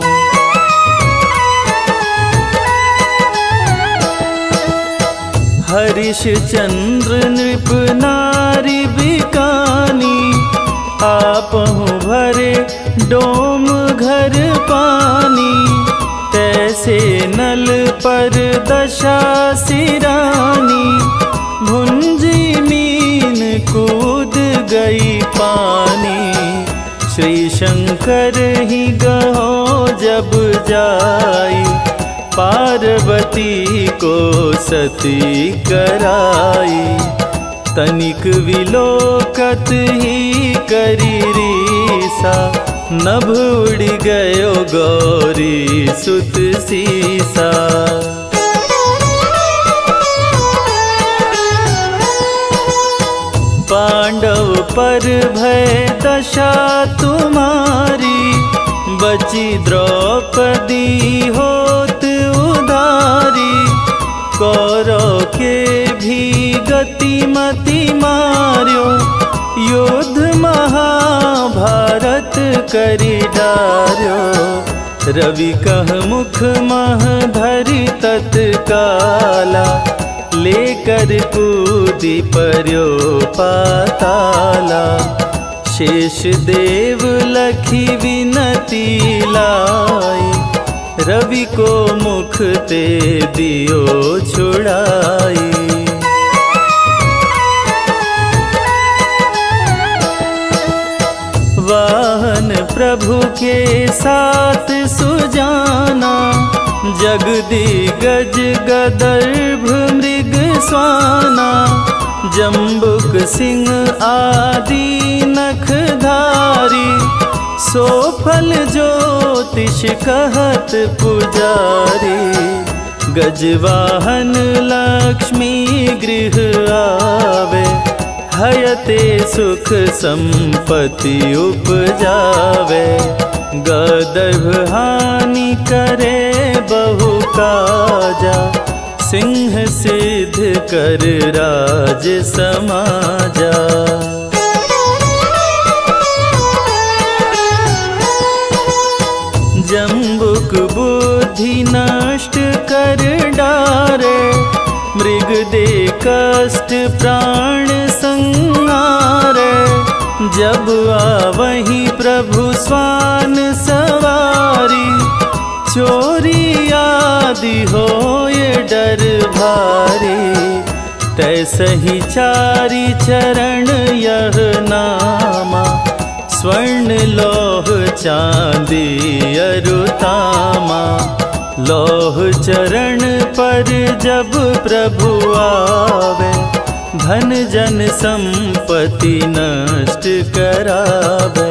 हरिश चंद्र नृप नारी बिकानी आपहु भरे डोम घर पानी। तैसे नल पर दशा सिरानी भुंजी मीन कूद गई पानी। श्री शंकर ही गहो जब जाई, पार्वती को सती कराई। तनिक विलोकत ही करी रीसा, नभ उड़ गयो गौरी सुत सीसा। पांडव पर भय दशा तुम्हारी, बची द्रौपदी होत उधारी। कौरव के भी गतिमति मार्यो, युद्ध महाभारत करी डार्यो। रवि कह मुख मह धरि तत्काला, लेकर कूदी पर्यो पाताला। शेष देव लखी विनती लाई, रवि को मुख ते दियो छुड़ाई। वाहन प्रभु के साथ सुजाना, जगदिगज गदर्भ मृग स्वाना। जम्बुक सिंह आदि नखधारी, सो फल ज्योतिष कहत पुजारी। गजवाहन लक्ष्मी गृह आवे, हयते सुख संपत्ति उपजावे। गदर्भ हानि करे बहु काजा, सिंह सिद्ध कर राज समाजा। जम्बुक बुद्धि नष्ट कर डारे, मृग दे कष्ट प्राण संहारे। जब आवही प्रभु स्वान सवारी, चोरी आदि हो ये डर भारी। तैसही चारि चरण यह नामा, स्वर्ण लौह चांदी अरुतामा। लौह चरण पर जब प्रभु आवे, धन जन संपत्ति नष्ट करावे।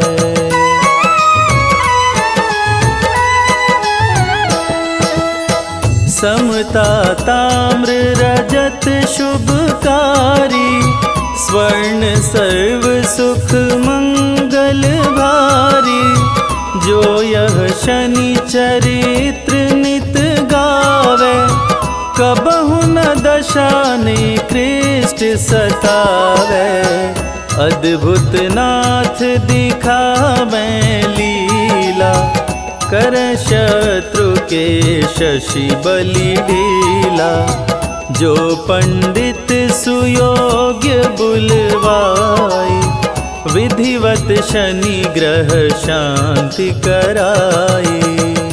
समता ताम्र रजत शुभकारी, स्वर्ण सर्व सुख मंगल भारी। जो यह शनि चरित्र नित गावे, कबहु न दशा निकृष्ट सतावे। अद्भुत नाथ दिखावे लीला, कर शत्रु के शशि बलि ढीला। जो पंडित सुयोग्य बुलवाई, विधिवत शनि ग्रह शांति कराई।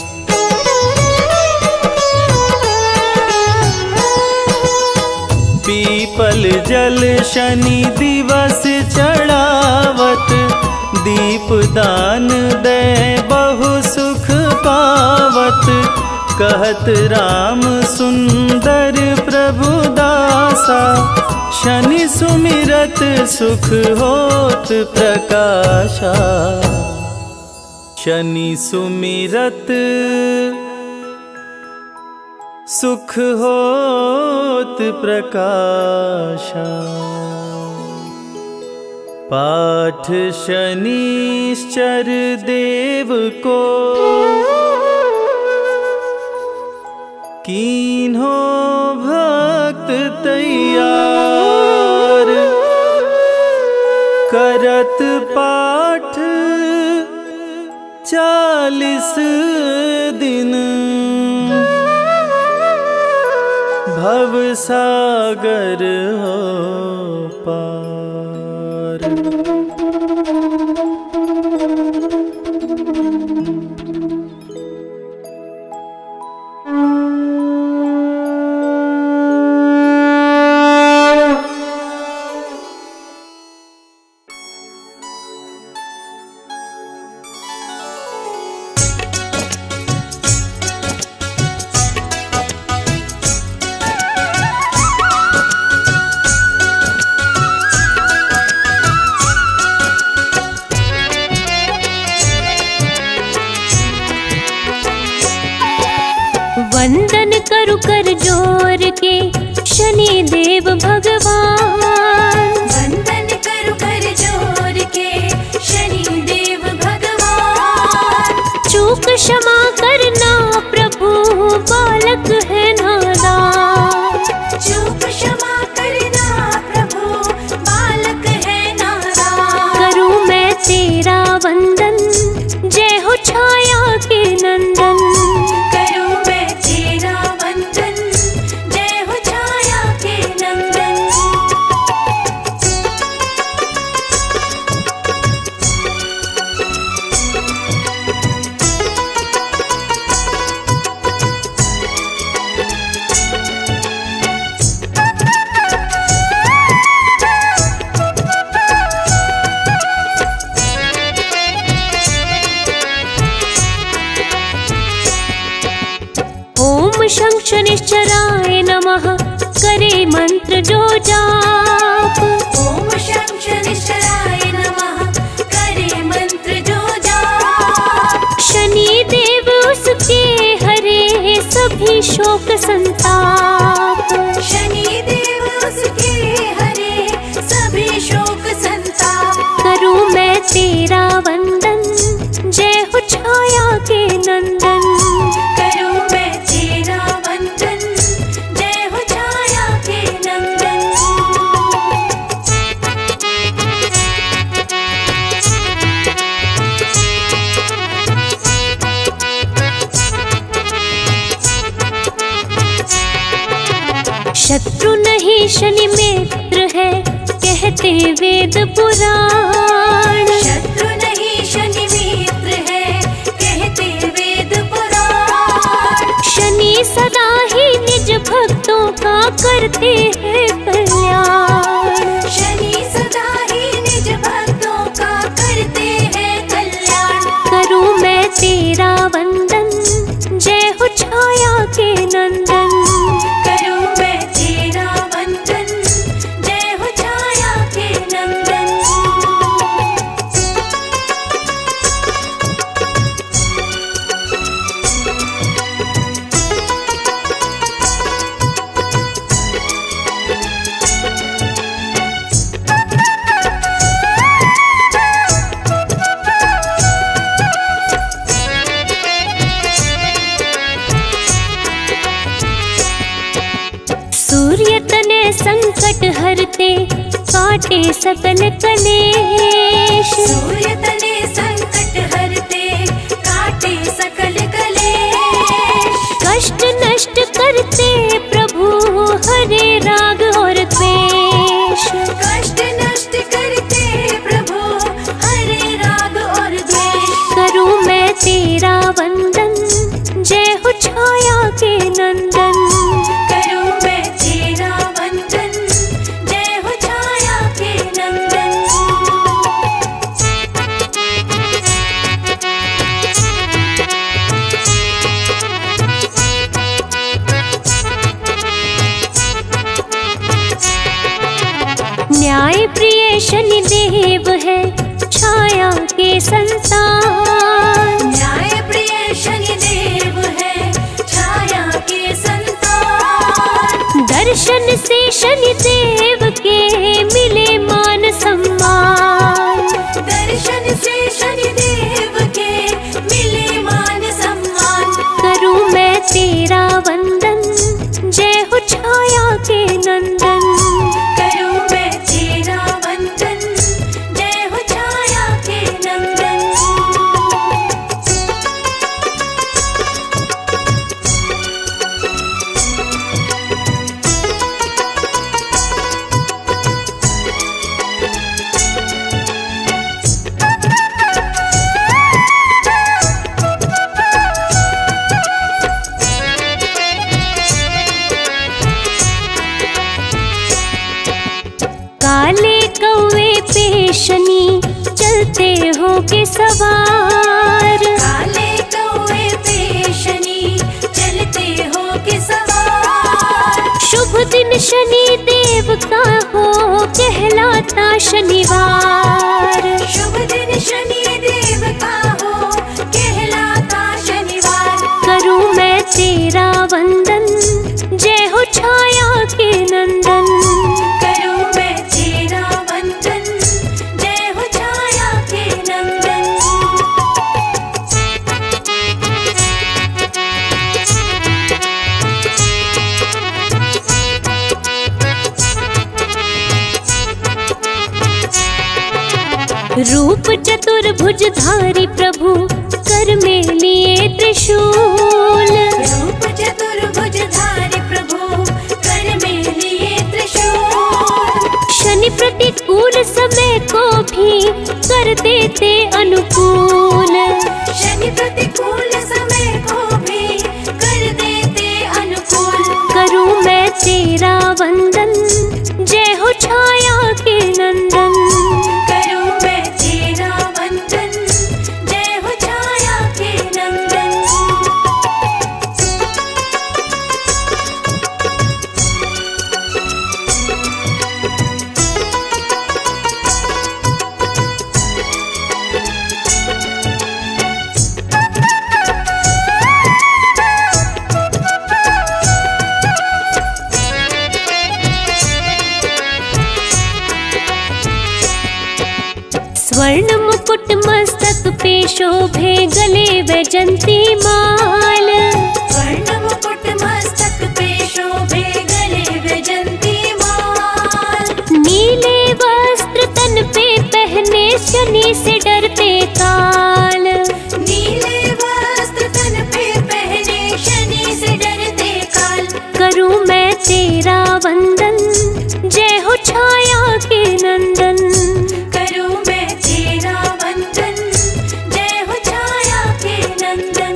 पीपल जल शनि दिवस चढ़ावत, दीप दान दे बहु सुख पावत। कहत राम सुंदर प्रभु दासा, शनि सुमिरत सुख होत प्रकाशा। शनि सुमिरत सुख होत प्रकाशा। पाठ शनिश्चर देव को, कीन्हो भक्त तैयार। करत पाठ 40 दिन, भव सागर हो पार। वंदन करु कर जोर के शनि देव भगवान। वंदन करु कर जोर के शनि देव भगवान। चूक क्षमा करना प्रभु बालक है नादान। चूक क्षमा करना प्रभु बालक है नादान। करूं मैं तेरा वंदन जय हो छाया के नंदन। करूं मैं तेरा वंदन जय हो छाया के नंदन। ओम शं शनिश्चराय नमः करे मंत्र जो जाप। ओम शं शनिश्चराय नमः करे मंत्र जो जाप। शनि देव उसके हरे सभी शोक संताप। शनि देव उसके हरे सभी शोक संताप। करूं मैं तेरा वंदन जय हो छाया के नंदन। करूं मैं तेरा वंदन जय हो छाया के नंदन। शत्रु नहीं शनि मित्र है कहते वेद पुराण। शत्रु नहीं शनि मित्र है कहते वेद पुराण। शनि सदा ही निज भक्तों का करते हैं कल्याण। शनि सदा ही निज भक्तों का करते हैं कल्याण। करूं मैं तेरा वंदन जय हो छाया के नंदन। करूं मैं तेरा वंदन जय हो छाया के नंदन। सूर्य तने संकट हरते काटे सकल कलेश। सूर्य तने संकट हरते काटे सकल कलेश। कष्ट नष्ट करते प्रभु हरे राग और द्वेष। कष्ट नष्ट करते प्रभु हरे राग और द्वेष। करूं मैं तेरा वंदन जय हो छाया के नंदन। करूं मैं तेरा वंदन जय हो छाया के नंदन। न्याय प्रिय शनि देव है छाया के संतान। न्याय प्रिय शनि देव है छाया के संतान। दर्शन से शनि देव के मिले मान सम्मान। दर्शन से शनि देव के मिले मान सम्मान। करूं मैं तेरा वंदन जय हो छाया के नंदन। करूं मैं तेरा वंदन जय हो छाया के नंदन। काले कौवे पे शनि चलते हो के सवार। काले कौवे पे शनि चलते हो के सवार। शुभ दिन शनि देव का हो कहलाता शनिवार। शुभ दिन शनि देव का हो कहलाता शनिवार। करूं मैं तेरा वंदन रूप चतुर्भुजधारी प्रभु कर में लिए त्रिशूल। रूप चतुर्भुजधारी प्रभु कर में लिए त्रिशूल। शनि प्रतिकूल समय को भी कर देते अनुकूल। शनि प्रतिकूल समय को भी कर देते अनुकूल। करूं मैं तेरा वंदन, जय हो छाया के नंदन। करूं मैं तेरा वंदन, जय हो छाया के नंदन। स्वर्ण मुकुट मस्तक पे शोभे, गले वैजंती माल। स्वर्ण मुकुट मस्तक पे शोभे, गले वैजंती माल। नीले वस्त्र तन पे पहने, शनि से डरते काल। नीले वस्त्र तन पे पहने, शनि से डरते काल। करूं मैं तेरा वंदन, जय हो छाया के नंदन। करूं मैं तेरा वंदन, जय हो छाया के नंदन।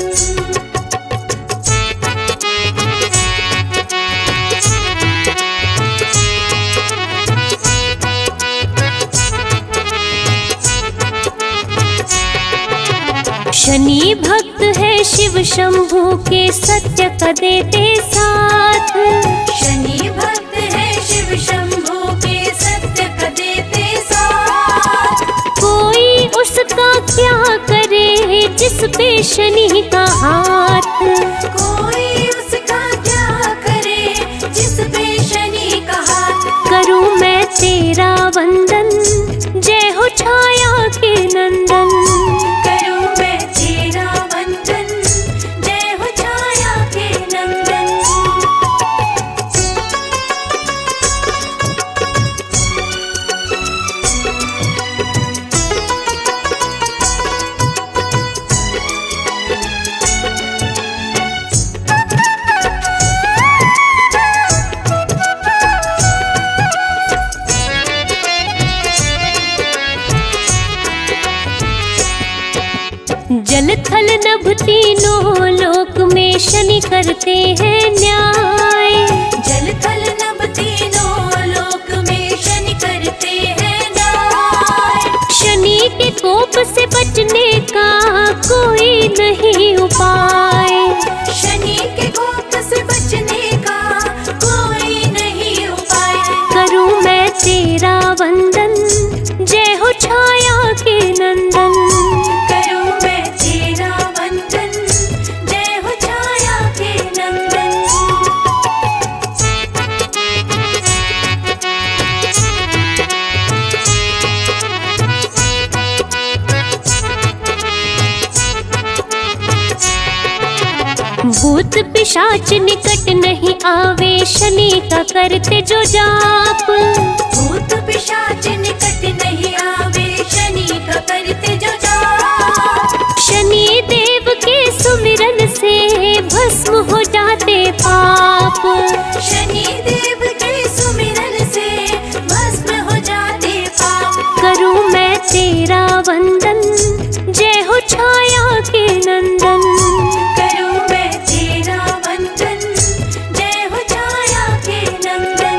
शनि भक्त है शिव शंभू के, सत्य का देते साथ। शनि भक्त है शिव शंभू के, सत्य का देते साथ। कोई उसका क्या करे, जिस पे शनि का हाथ। कोई उसका क्या करे, जिस पे शनि का हाथ। करूं मैं तेरा वंदन, जय हो छाया के नंदन। करूं मैं तेरा वंदन, जय हो छाया के नंदन। जल थल नभ तीनों लोक में शनि करते हैं न्याय। जल थल नभ तीनों लोक में शनि करते हैं न्याय। शनि के कोप से बचने का कोई नहीं उपाय। शनि के कोप से बचने का कोई नहीं उपाय। करूं मैं तेरा वंदन, जय हो छाया के नंदन। करूं मैं तेरा वंदन, जय हो छाया के नंदन। भूत पिशाच निकट नहीं आवे, शनि का करते जो जाप। भूत पिशाच निकट नहीं आवे, शनि का करते जो जाप। शनि देव के सुमिरन से भस्म हो जाते पाप। शनि देव के सुमिरन से भस्म हो जाते पाप। करूं मैं तेरा वंदन, जय हो छाया के नंदन। करूं मैं तेरा वंदन, जय हो छाया के नंदन।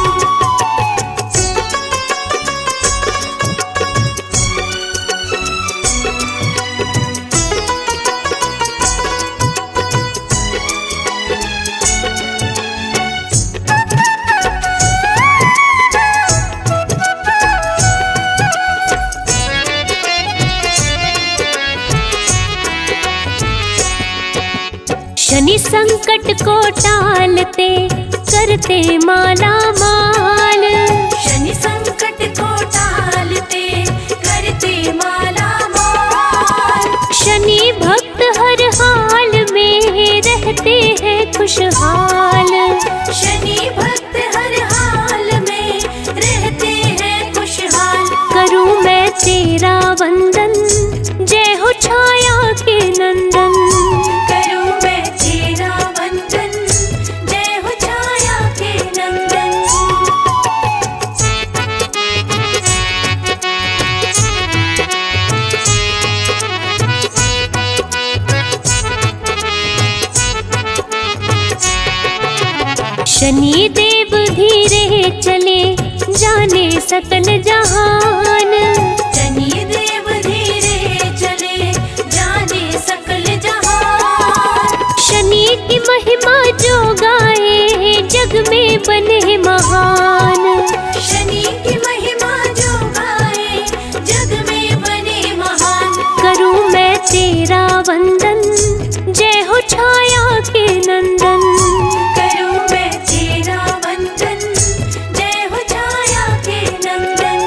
शनि संकट को टालते, करते माला माल। शनि संकट को टालते, करते माला माल। शनि भक्त हर हाल में रहते हैं खुशहाल। शनि भक्त हर हाल में रहते हैं खुशहाल। करूं मैं तेरा वंदन, जय हो छाया के नंदन। करूं मैं तेरा वंदन, जय हो छाया के नंदन। शनि देव धीरे चले, जाने सकल जहान। शनि देव धीरे चले, जाने सकल जहान। शनि की महिमा जो गाए, जग में बने महान। शनि की महिमा जो गाए, जग में बने महान। करूं मैं तेरा वंदन, जय हो छाया के नंदन। करूं मैं तेरा वंदन, जय हो छाया के नंदन।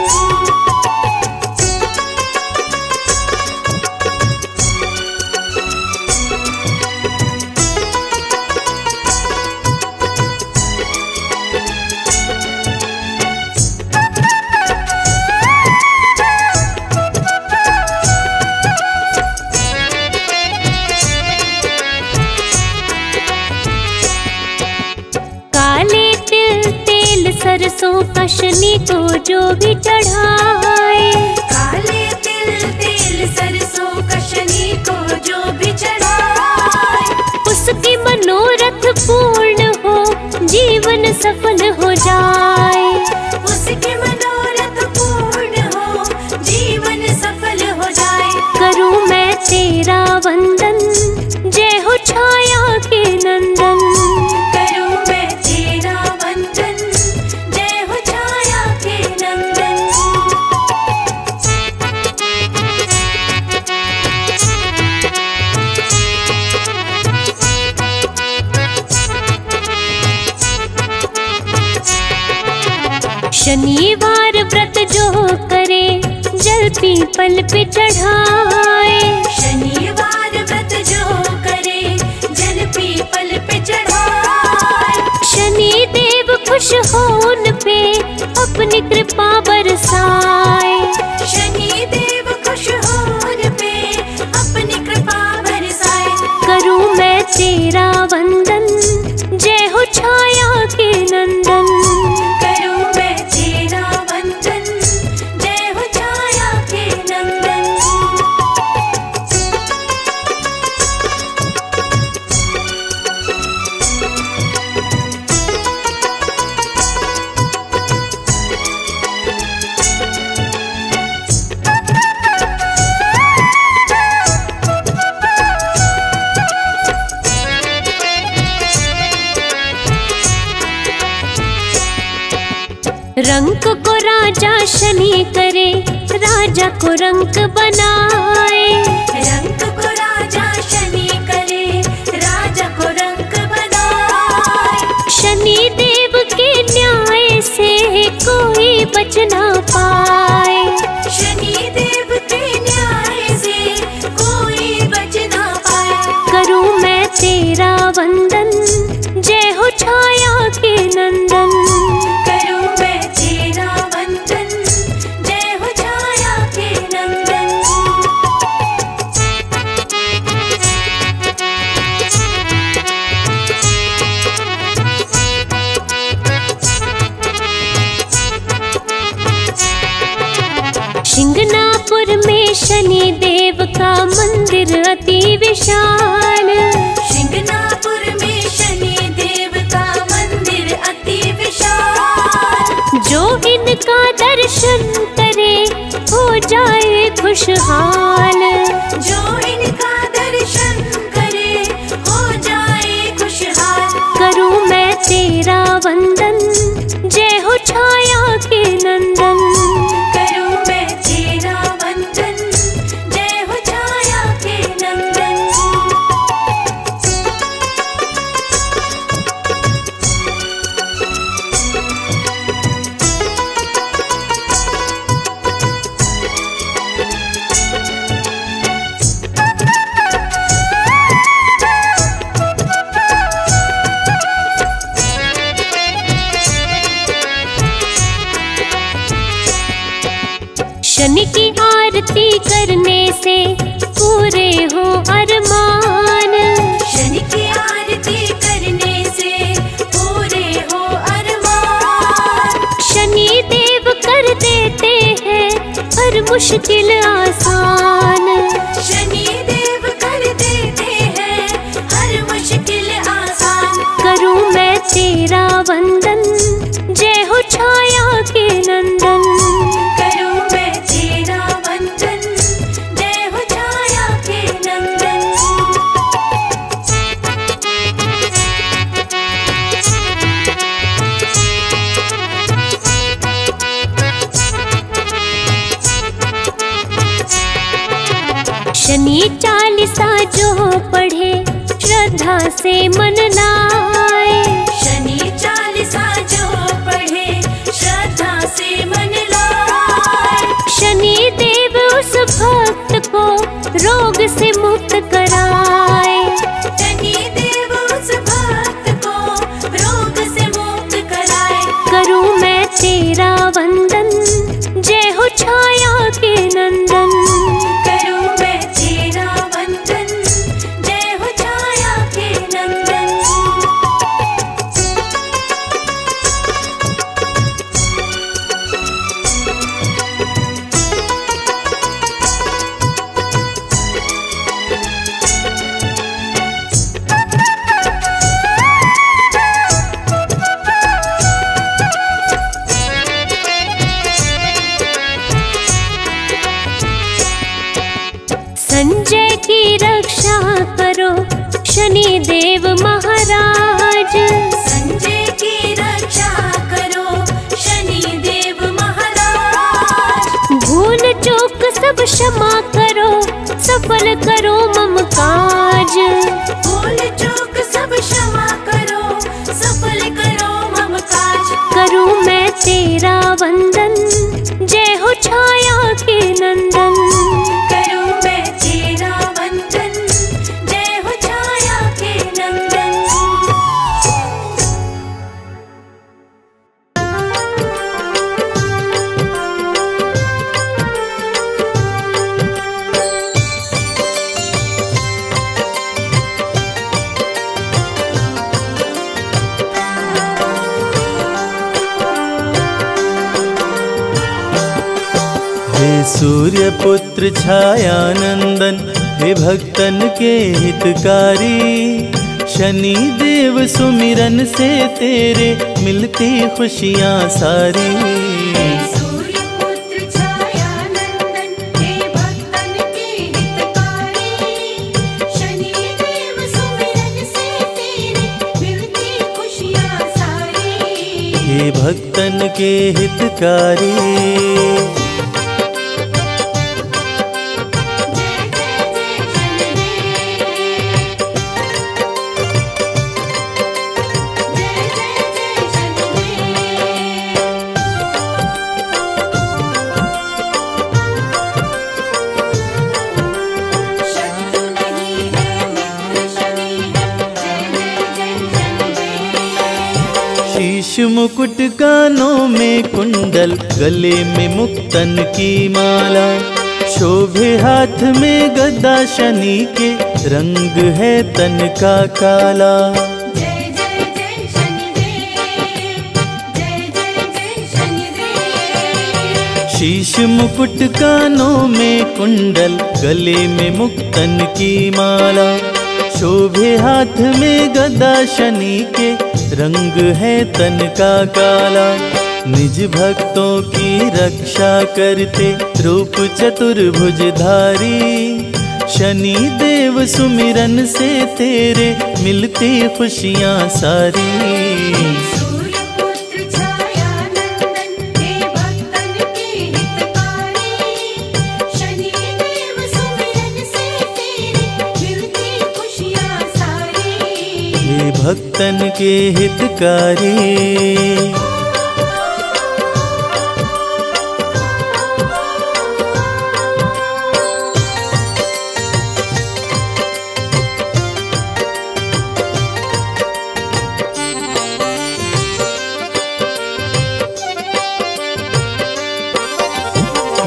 काले तिल तेल सरसों का शनि को जो भी चढ़ाए, काले तिल तेल सरसों का शनि को जो भी चढ़ाए, उसकी मनोरथ पूर्ण हो, जीवन सफल हो जाए। उसके मनोरथ पूर्ण हो, जीवन सफल हो जाए। करूं मैं तेरा वंदन, जय हो छाया के नंदन। करूं मैं तेरा वंदन, जय हो छाया के नंदन। शनिवार व्रत जो करे, जल पीपल पे चढ़ाए। शनिवार व्रत जो करे, जल पीपल पे चढ़ाए। शनि देव खुश हो उन पे, अपनी कृपा बरसाए। शनि देव खुश हो उन पे, अपनी कृपा बरसाए। करूं मैं तेरा वंदन, जय हो छाया के नंदन। करूं मैं तेरा वंदन, जय हो छाया के नंदन। रंक को राजा शनि करे, राजा को रंक बनाए। रंक को राजा शनि करे, राजा को रंक बनाए। शनि देव के न्याय से कोई बच ना पाए। शनि देव के न्याय से कोई बच ना पाए। करूं मैं तेरा वंदन, जय हो छाया के नंदन। करूं मैं तेरा वंदन, जय हो छाया के नंदन। शिंगनापुर में शनि देव का मंदिर अति विशाल। शिंगनापुर में शनि देव का मंदिर अति विशाल। जो इनका दर्शन करे, हो जाए खुशहाल। जो इनका दर्शन करे, हो जाए खुशहाल। करूं मैं तेरा वंदन, जय हो छाया के नंदन। करूं मैं तेरा वंदन, जय हो छाया के नंदन। शनि की आरती करने से पूरे हो अरमान। शनि की आरती करने से पूरे हो अरमान। शनि देव कर देते हैं हर मुश्किल आसान। शनि देव कर देते हैं हर मुश्किल आसान। करूं मैं तेरा वंदन, जय हो छाया के नंदन। करूं मैं तेरा वंदन, जय हो छाया के नंदन। शनि चालीसा जो पढ़े श्रद्धा से मन लाए। शनि चालीसा जो पढ़े श्रद्धा से मन लाए। शनि देव उस भक्त को रोग से मुक्त कराए। शनि देव उस भक्त को रोग से मुक्त कराए। करूं मैं तेरा वंदन, जय हो छाया के नंदन। करूं मैं तेरा वंदन, जय हो छाया के नंदन। संजय की रक्षा करो शनि देव महाराज। संजय की रक्षा करो शनि देव महाराज। भूल चूक सब क्षमा करो, सफल करो मम काज। भूल चूक सब क्षमा करो, सफल करो मम काज। करूं मैं तेरा वंदन, जय हो छाया के नंदन। करूं मैं तेरा वंदन, जय हो छाया के नंदन। हे सूर्य पुत्र छायानंदन, हे भक्तन के हितकारी। शनि देव सुमिरन से तेरे मिलती खुशियाँ सारी। सूर्य पुत्र छायानंदन, हे भक्तन के हितकारी। शनि देव सुमिरन से तेरे मिलती खुशियाँ सारी। हे भक्तन के हितकारी। शीश मुकुट कानों में कुंडल, गले में मुक्तन की माला। शोभे हाथ में गदा शनि के, रंग है तन का काला। जय जय जय शनिदेव, जय जय जय शनिदेव। शीश मुकुट कानों में कुंडल, गले में मुक्तन की माला। शोभे हाथ में गदा शनि के, रंग है तन का काला। निज भक्तों की रक्षा करते, रूप चतुर्भुजधारी। शनि देव सुमिरन से तेरे मिलती खुशियाँ सारी। सूर्य पुत्र छायानंदन, हे भक्तन के हितकारी। शनि देव सुमिरन से तेरे मिलती खुशियाँ सारी। हे भक्तन के हितकारी।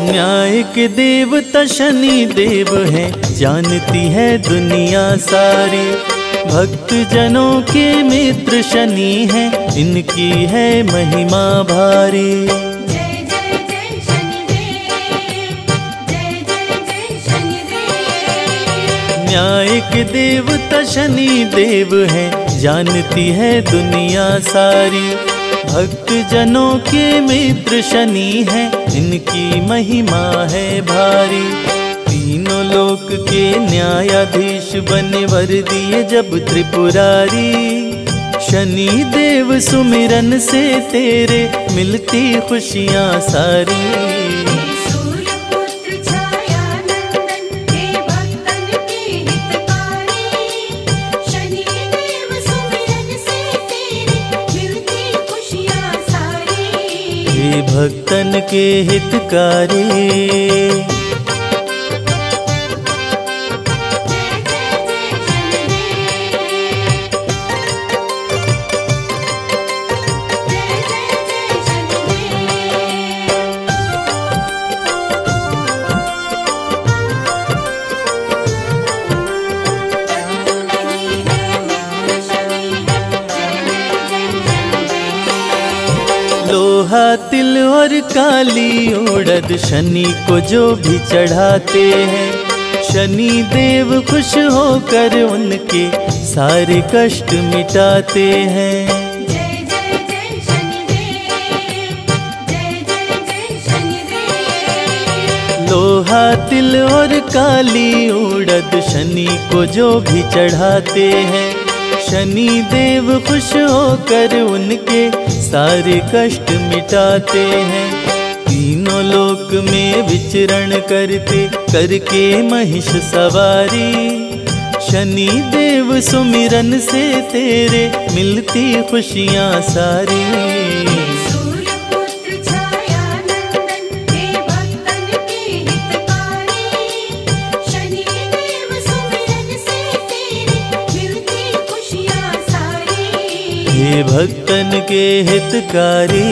न्याय के देवता शनि देव हैं, जानती है दुनिया सारी। भक्त जनों के मित्र शनि हैं, इनकी है महिमा भारी। जय जय जय शनिदेव, जय जय जय शनिदेव। न्याय के देवता शनि देव हैं, जानती है दुनिया सारी। भक्त जनों के मित्र शनि हैं, इनकी महिमा है भारी। तीनों लोक के न्यायाधीश बने वर दिए जब त्रिपुरारी। शनि देव सुमिरन से तेरे मिलती खुशियाँ सारी। सूर्यपुत्र छाया नंदन, हे भक्तन के हितकारी। शनिदेव सुमिरन से तेरे मिलती खुशियाँ सारी। हे भक्तन के हितकारी। लोहा तिल और काली उड़द शनि को जो भी चढ़ाते हैं, शनि देव खुश होकर उनके सारे कष्ट मिटाते हैं। जय जय जय शनिदेव, जय जय जय शनिदेव। लोहा तिल और काली उड़द शनि को जो भी चढ़ाते हैं, शनि देव खुश होकर उनके सारे कष्ट मिटाते हैं। तीनों लोक में विचरण करते करके महिष सवारी। शनि देव सुमिरन से तेरे मिलती खुशियाँ सारी। सूर्यपुत्र छाया नंदन, हे भक्तन के हितकारी। शनिदेव सुमिरन से तेरे मिलती खुशियाँ सारी। हे भक्तन के हितकारी।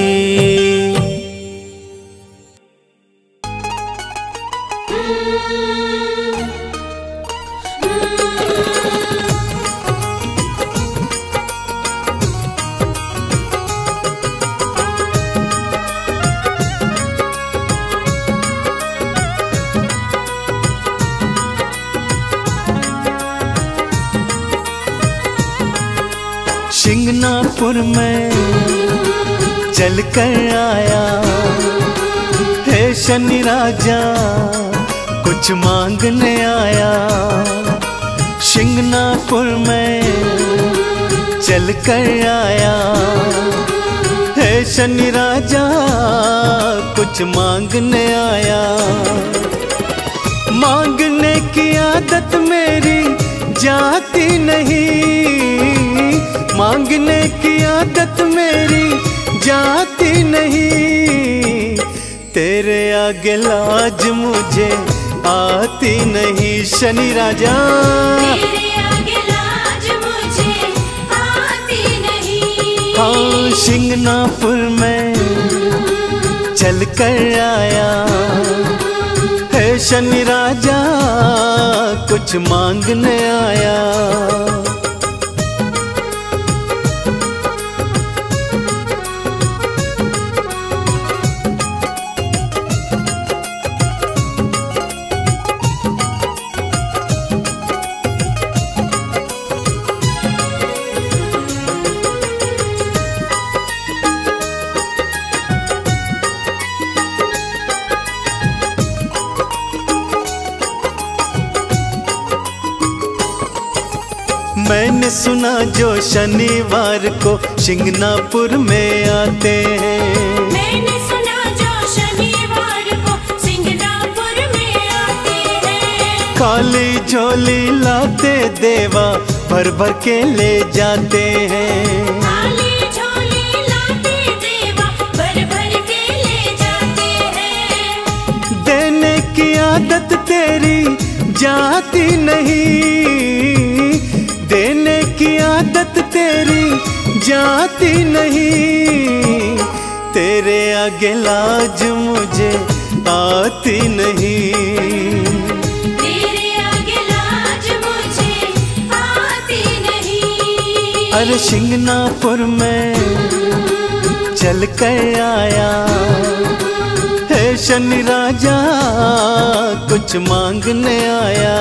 शिंगनापुर में चल कर आया है शनि राजा, कुछ मांगने आया। शिंगनापुर में चल कर आया है शनि राजा, कुछ मांगने आया। मांगने की आदत मेरी जाती नहीं, मांगने की आदत मेरी जाती नहीं। तेरे आगे लाज मुझे आती नहीं शनि राजा। तेरे आगे लाज मुझे आती नहीं। हाँ शिंगनापुर में चल कर आया है शनि राजा, कुछ मांगने आया। मैंने सुना जो शनिवार को शिंगनापुर में आते हैं। मैंने सुना जो शनिवार को सिंगनापुर में आते हैं। खाली झोली लाते देवा भर भर के ले जाते हैं। खाली झोली लाते देवा भर भर के ले जाते हैं। देने की आदत तेरी जाती नहीं, देने की आदत तेरी जाती नहीं। तेरे आगे लाज मुझे आती नहीं। तेरे आगे लाज मुझे आती नहीं। अरे शिंगनापुर में चल कर आया है शनि राजा, कुछ मांगने आया।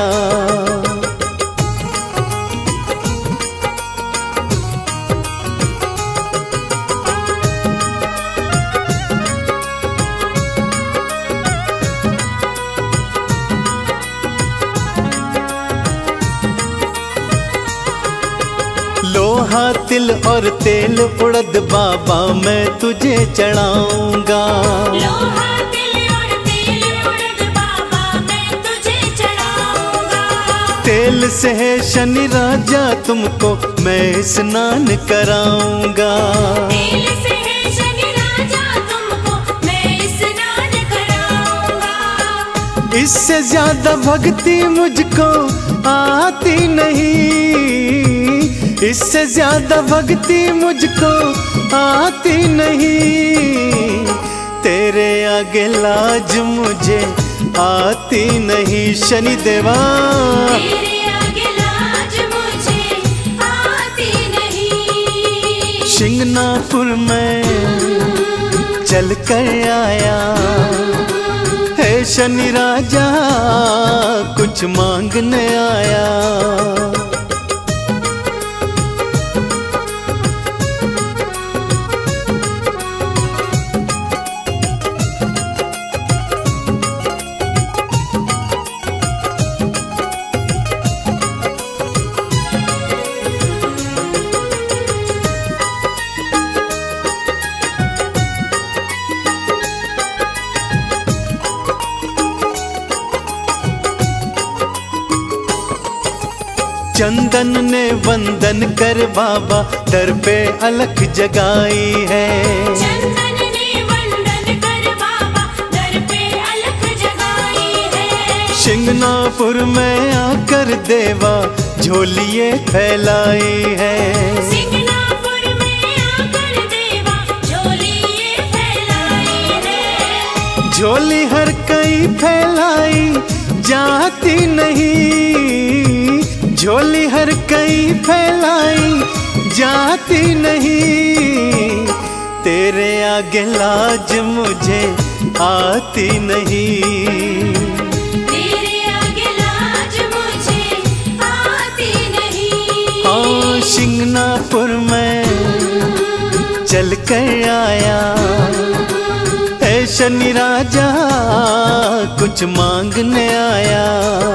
लोहा तिल और तेल उड़द बाबा मैं तुझे चढ़ाऊंगा। लोहा तिल और तेल उड़द बाबा मैं तुझे चढ़ाऊंगा। तेल से है शनि राजा तुमको मैं स्नान कराऊंगा। तेल से है शनि राजा तुमको मैं स्नान कराऊंगा। इससे ज्यादा भक्ति मुझको आती नहीं। इससे ज्यादा भक्ति मुझको आती नहीं। तेरे आगे लाज मुझे आती नहीं शनि देवा। तेरे आगे लाज मुझे आती नहीं। शिंगनापुर में चल कर आया है शनि राजा, कुछ मांगने आया। चंदन ने वंदन कर बाबा दर पे अलख जगाई है। चंदन ने वंदन कर बाबा दर पे अलख जगाई है। शिंगनापुर में आकर देवा झोलिए फैलाई है। शिंगनापुर में आकर देवा झोलिए फैलाई है। झोली हर कई फैलाई जाती नहीं। झोली हर कई फैलाई जाती नहीं। तेरे आगे लाज मुझे आती नहीं। तेरे आगे लाज मुझे आती नहीं। हाँ शिंगनापुर में चल कर आया है शनि राजा, कुछ मांगने आया।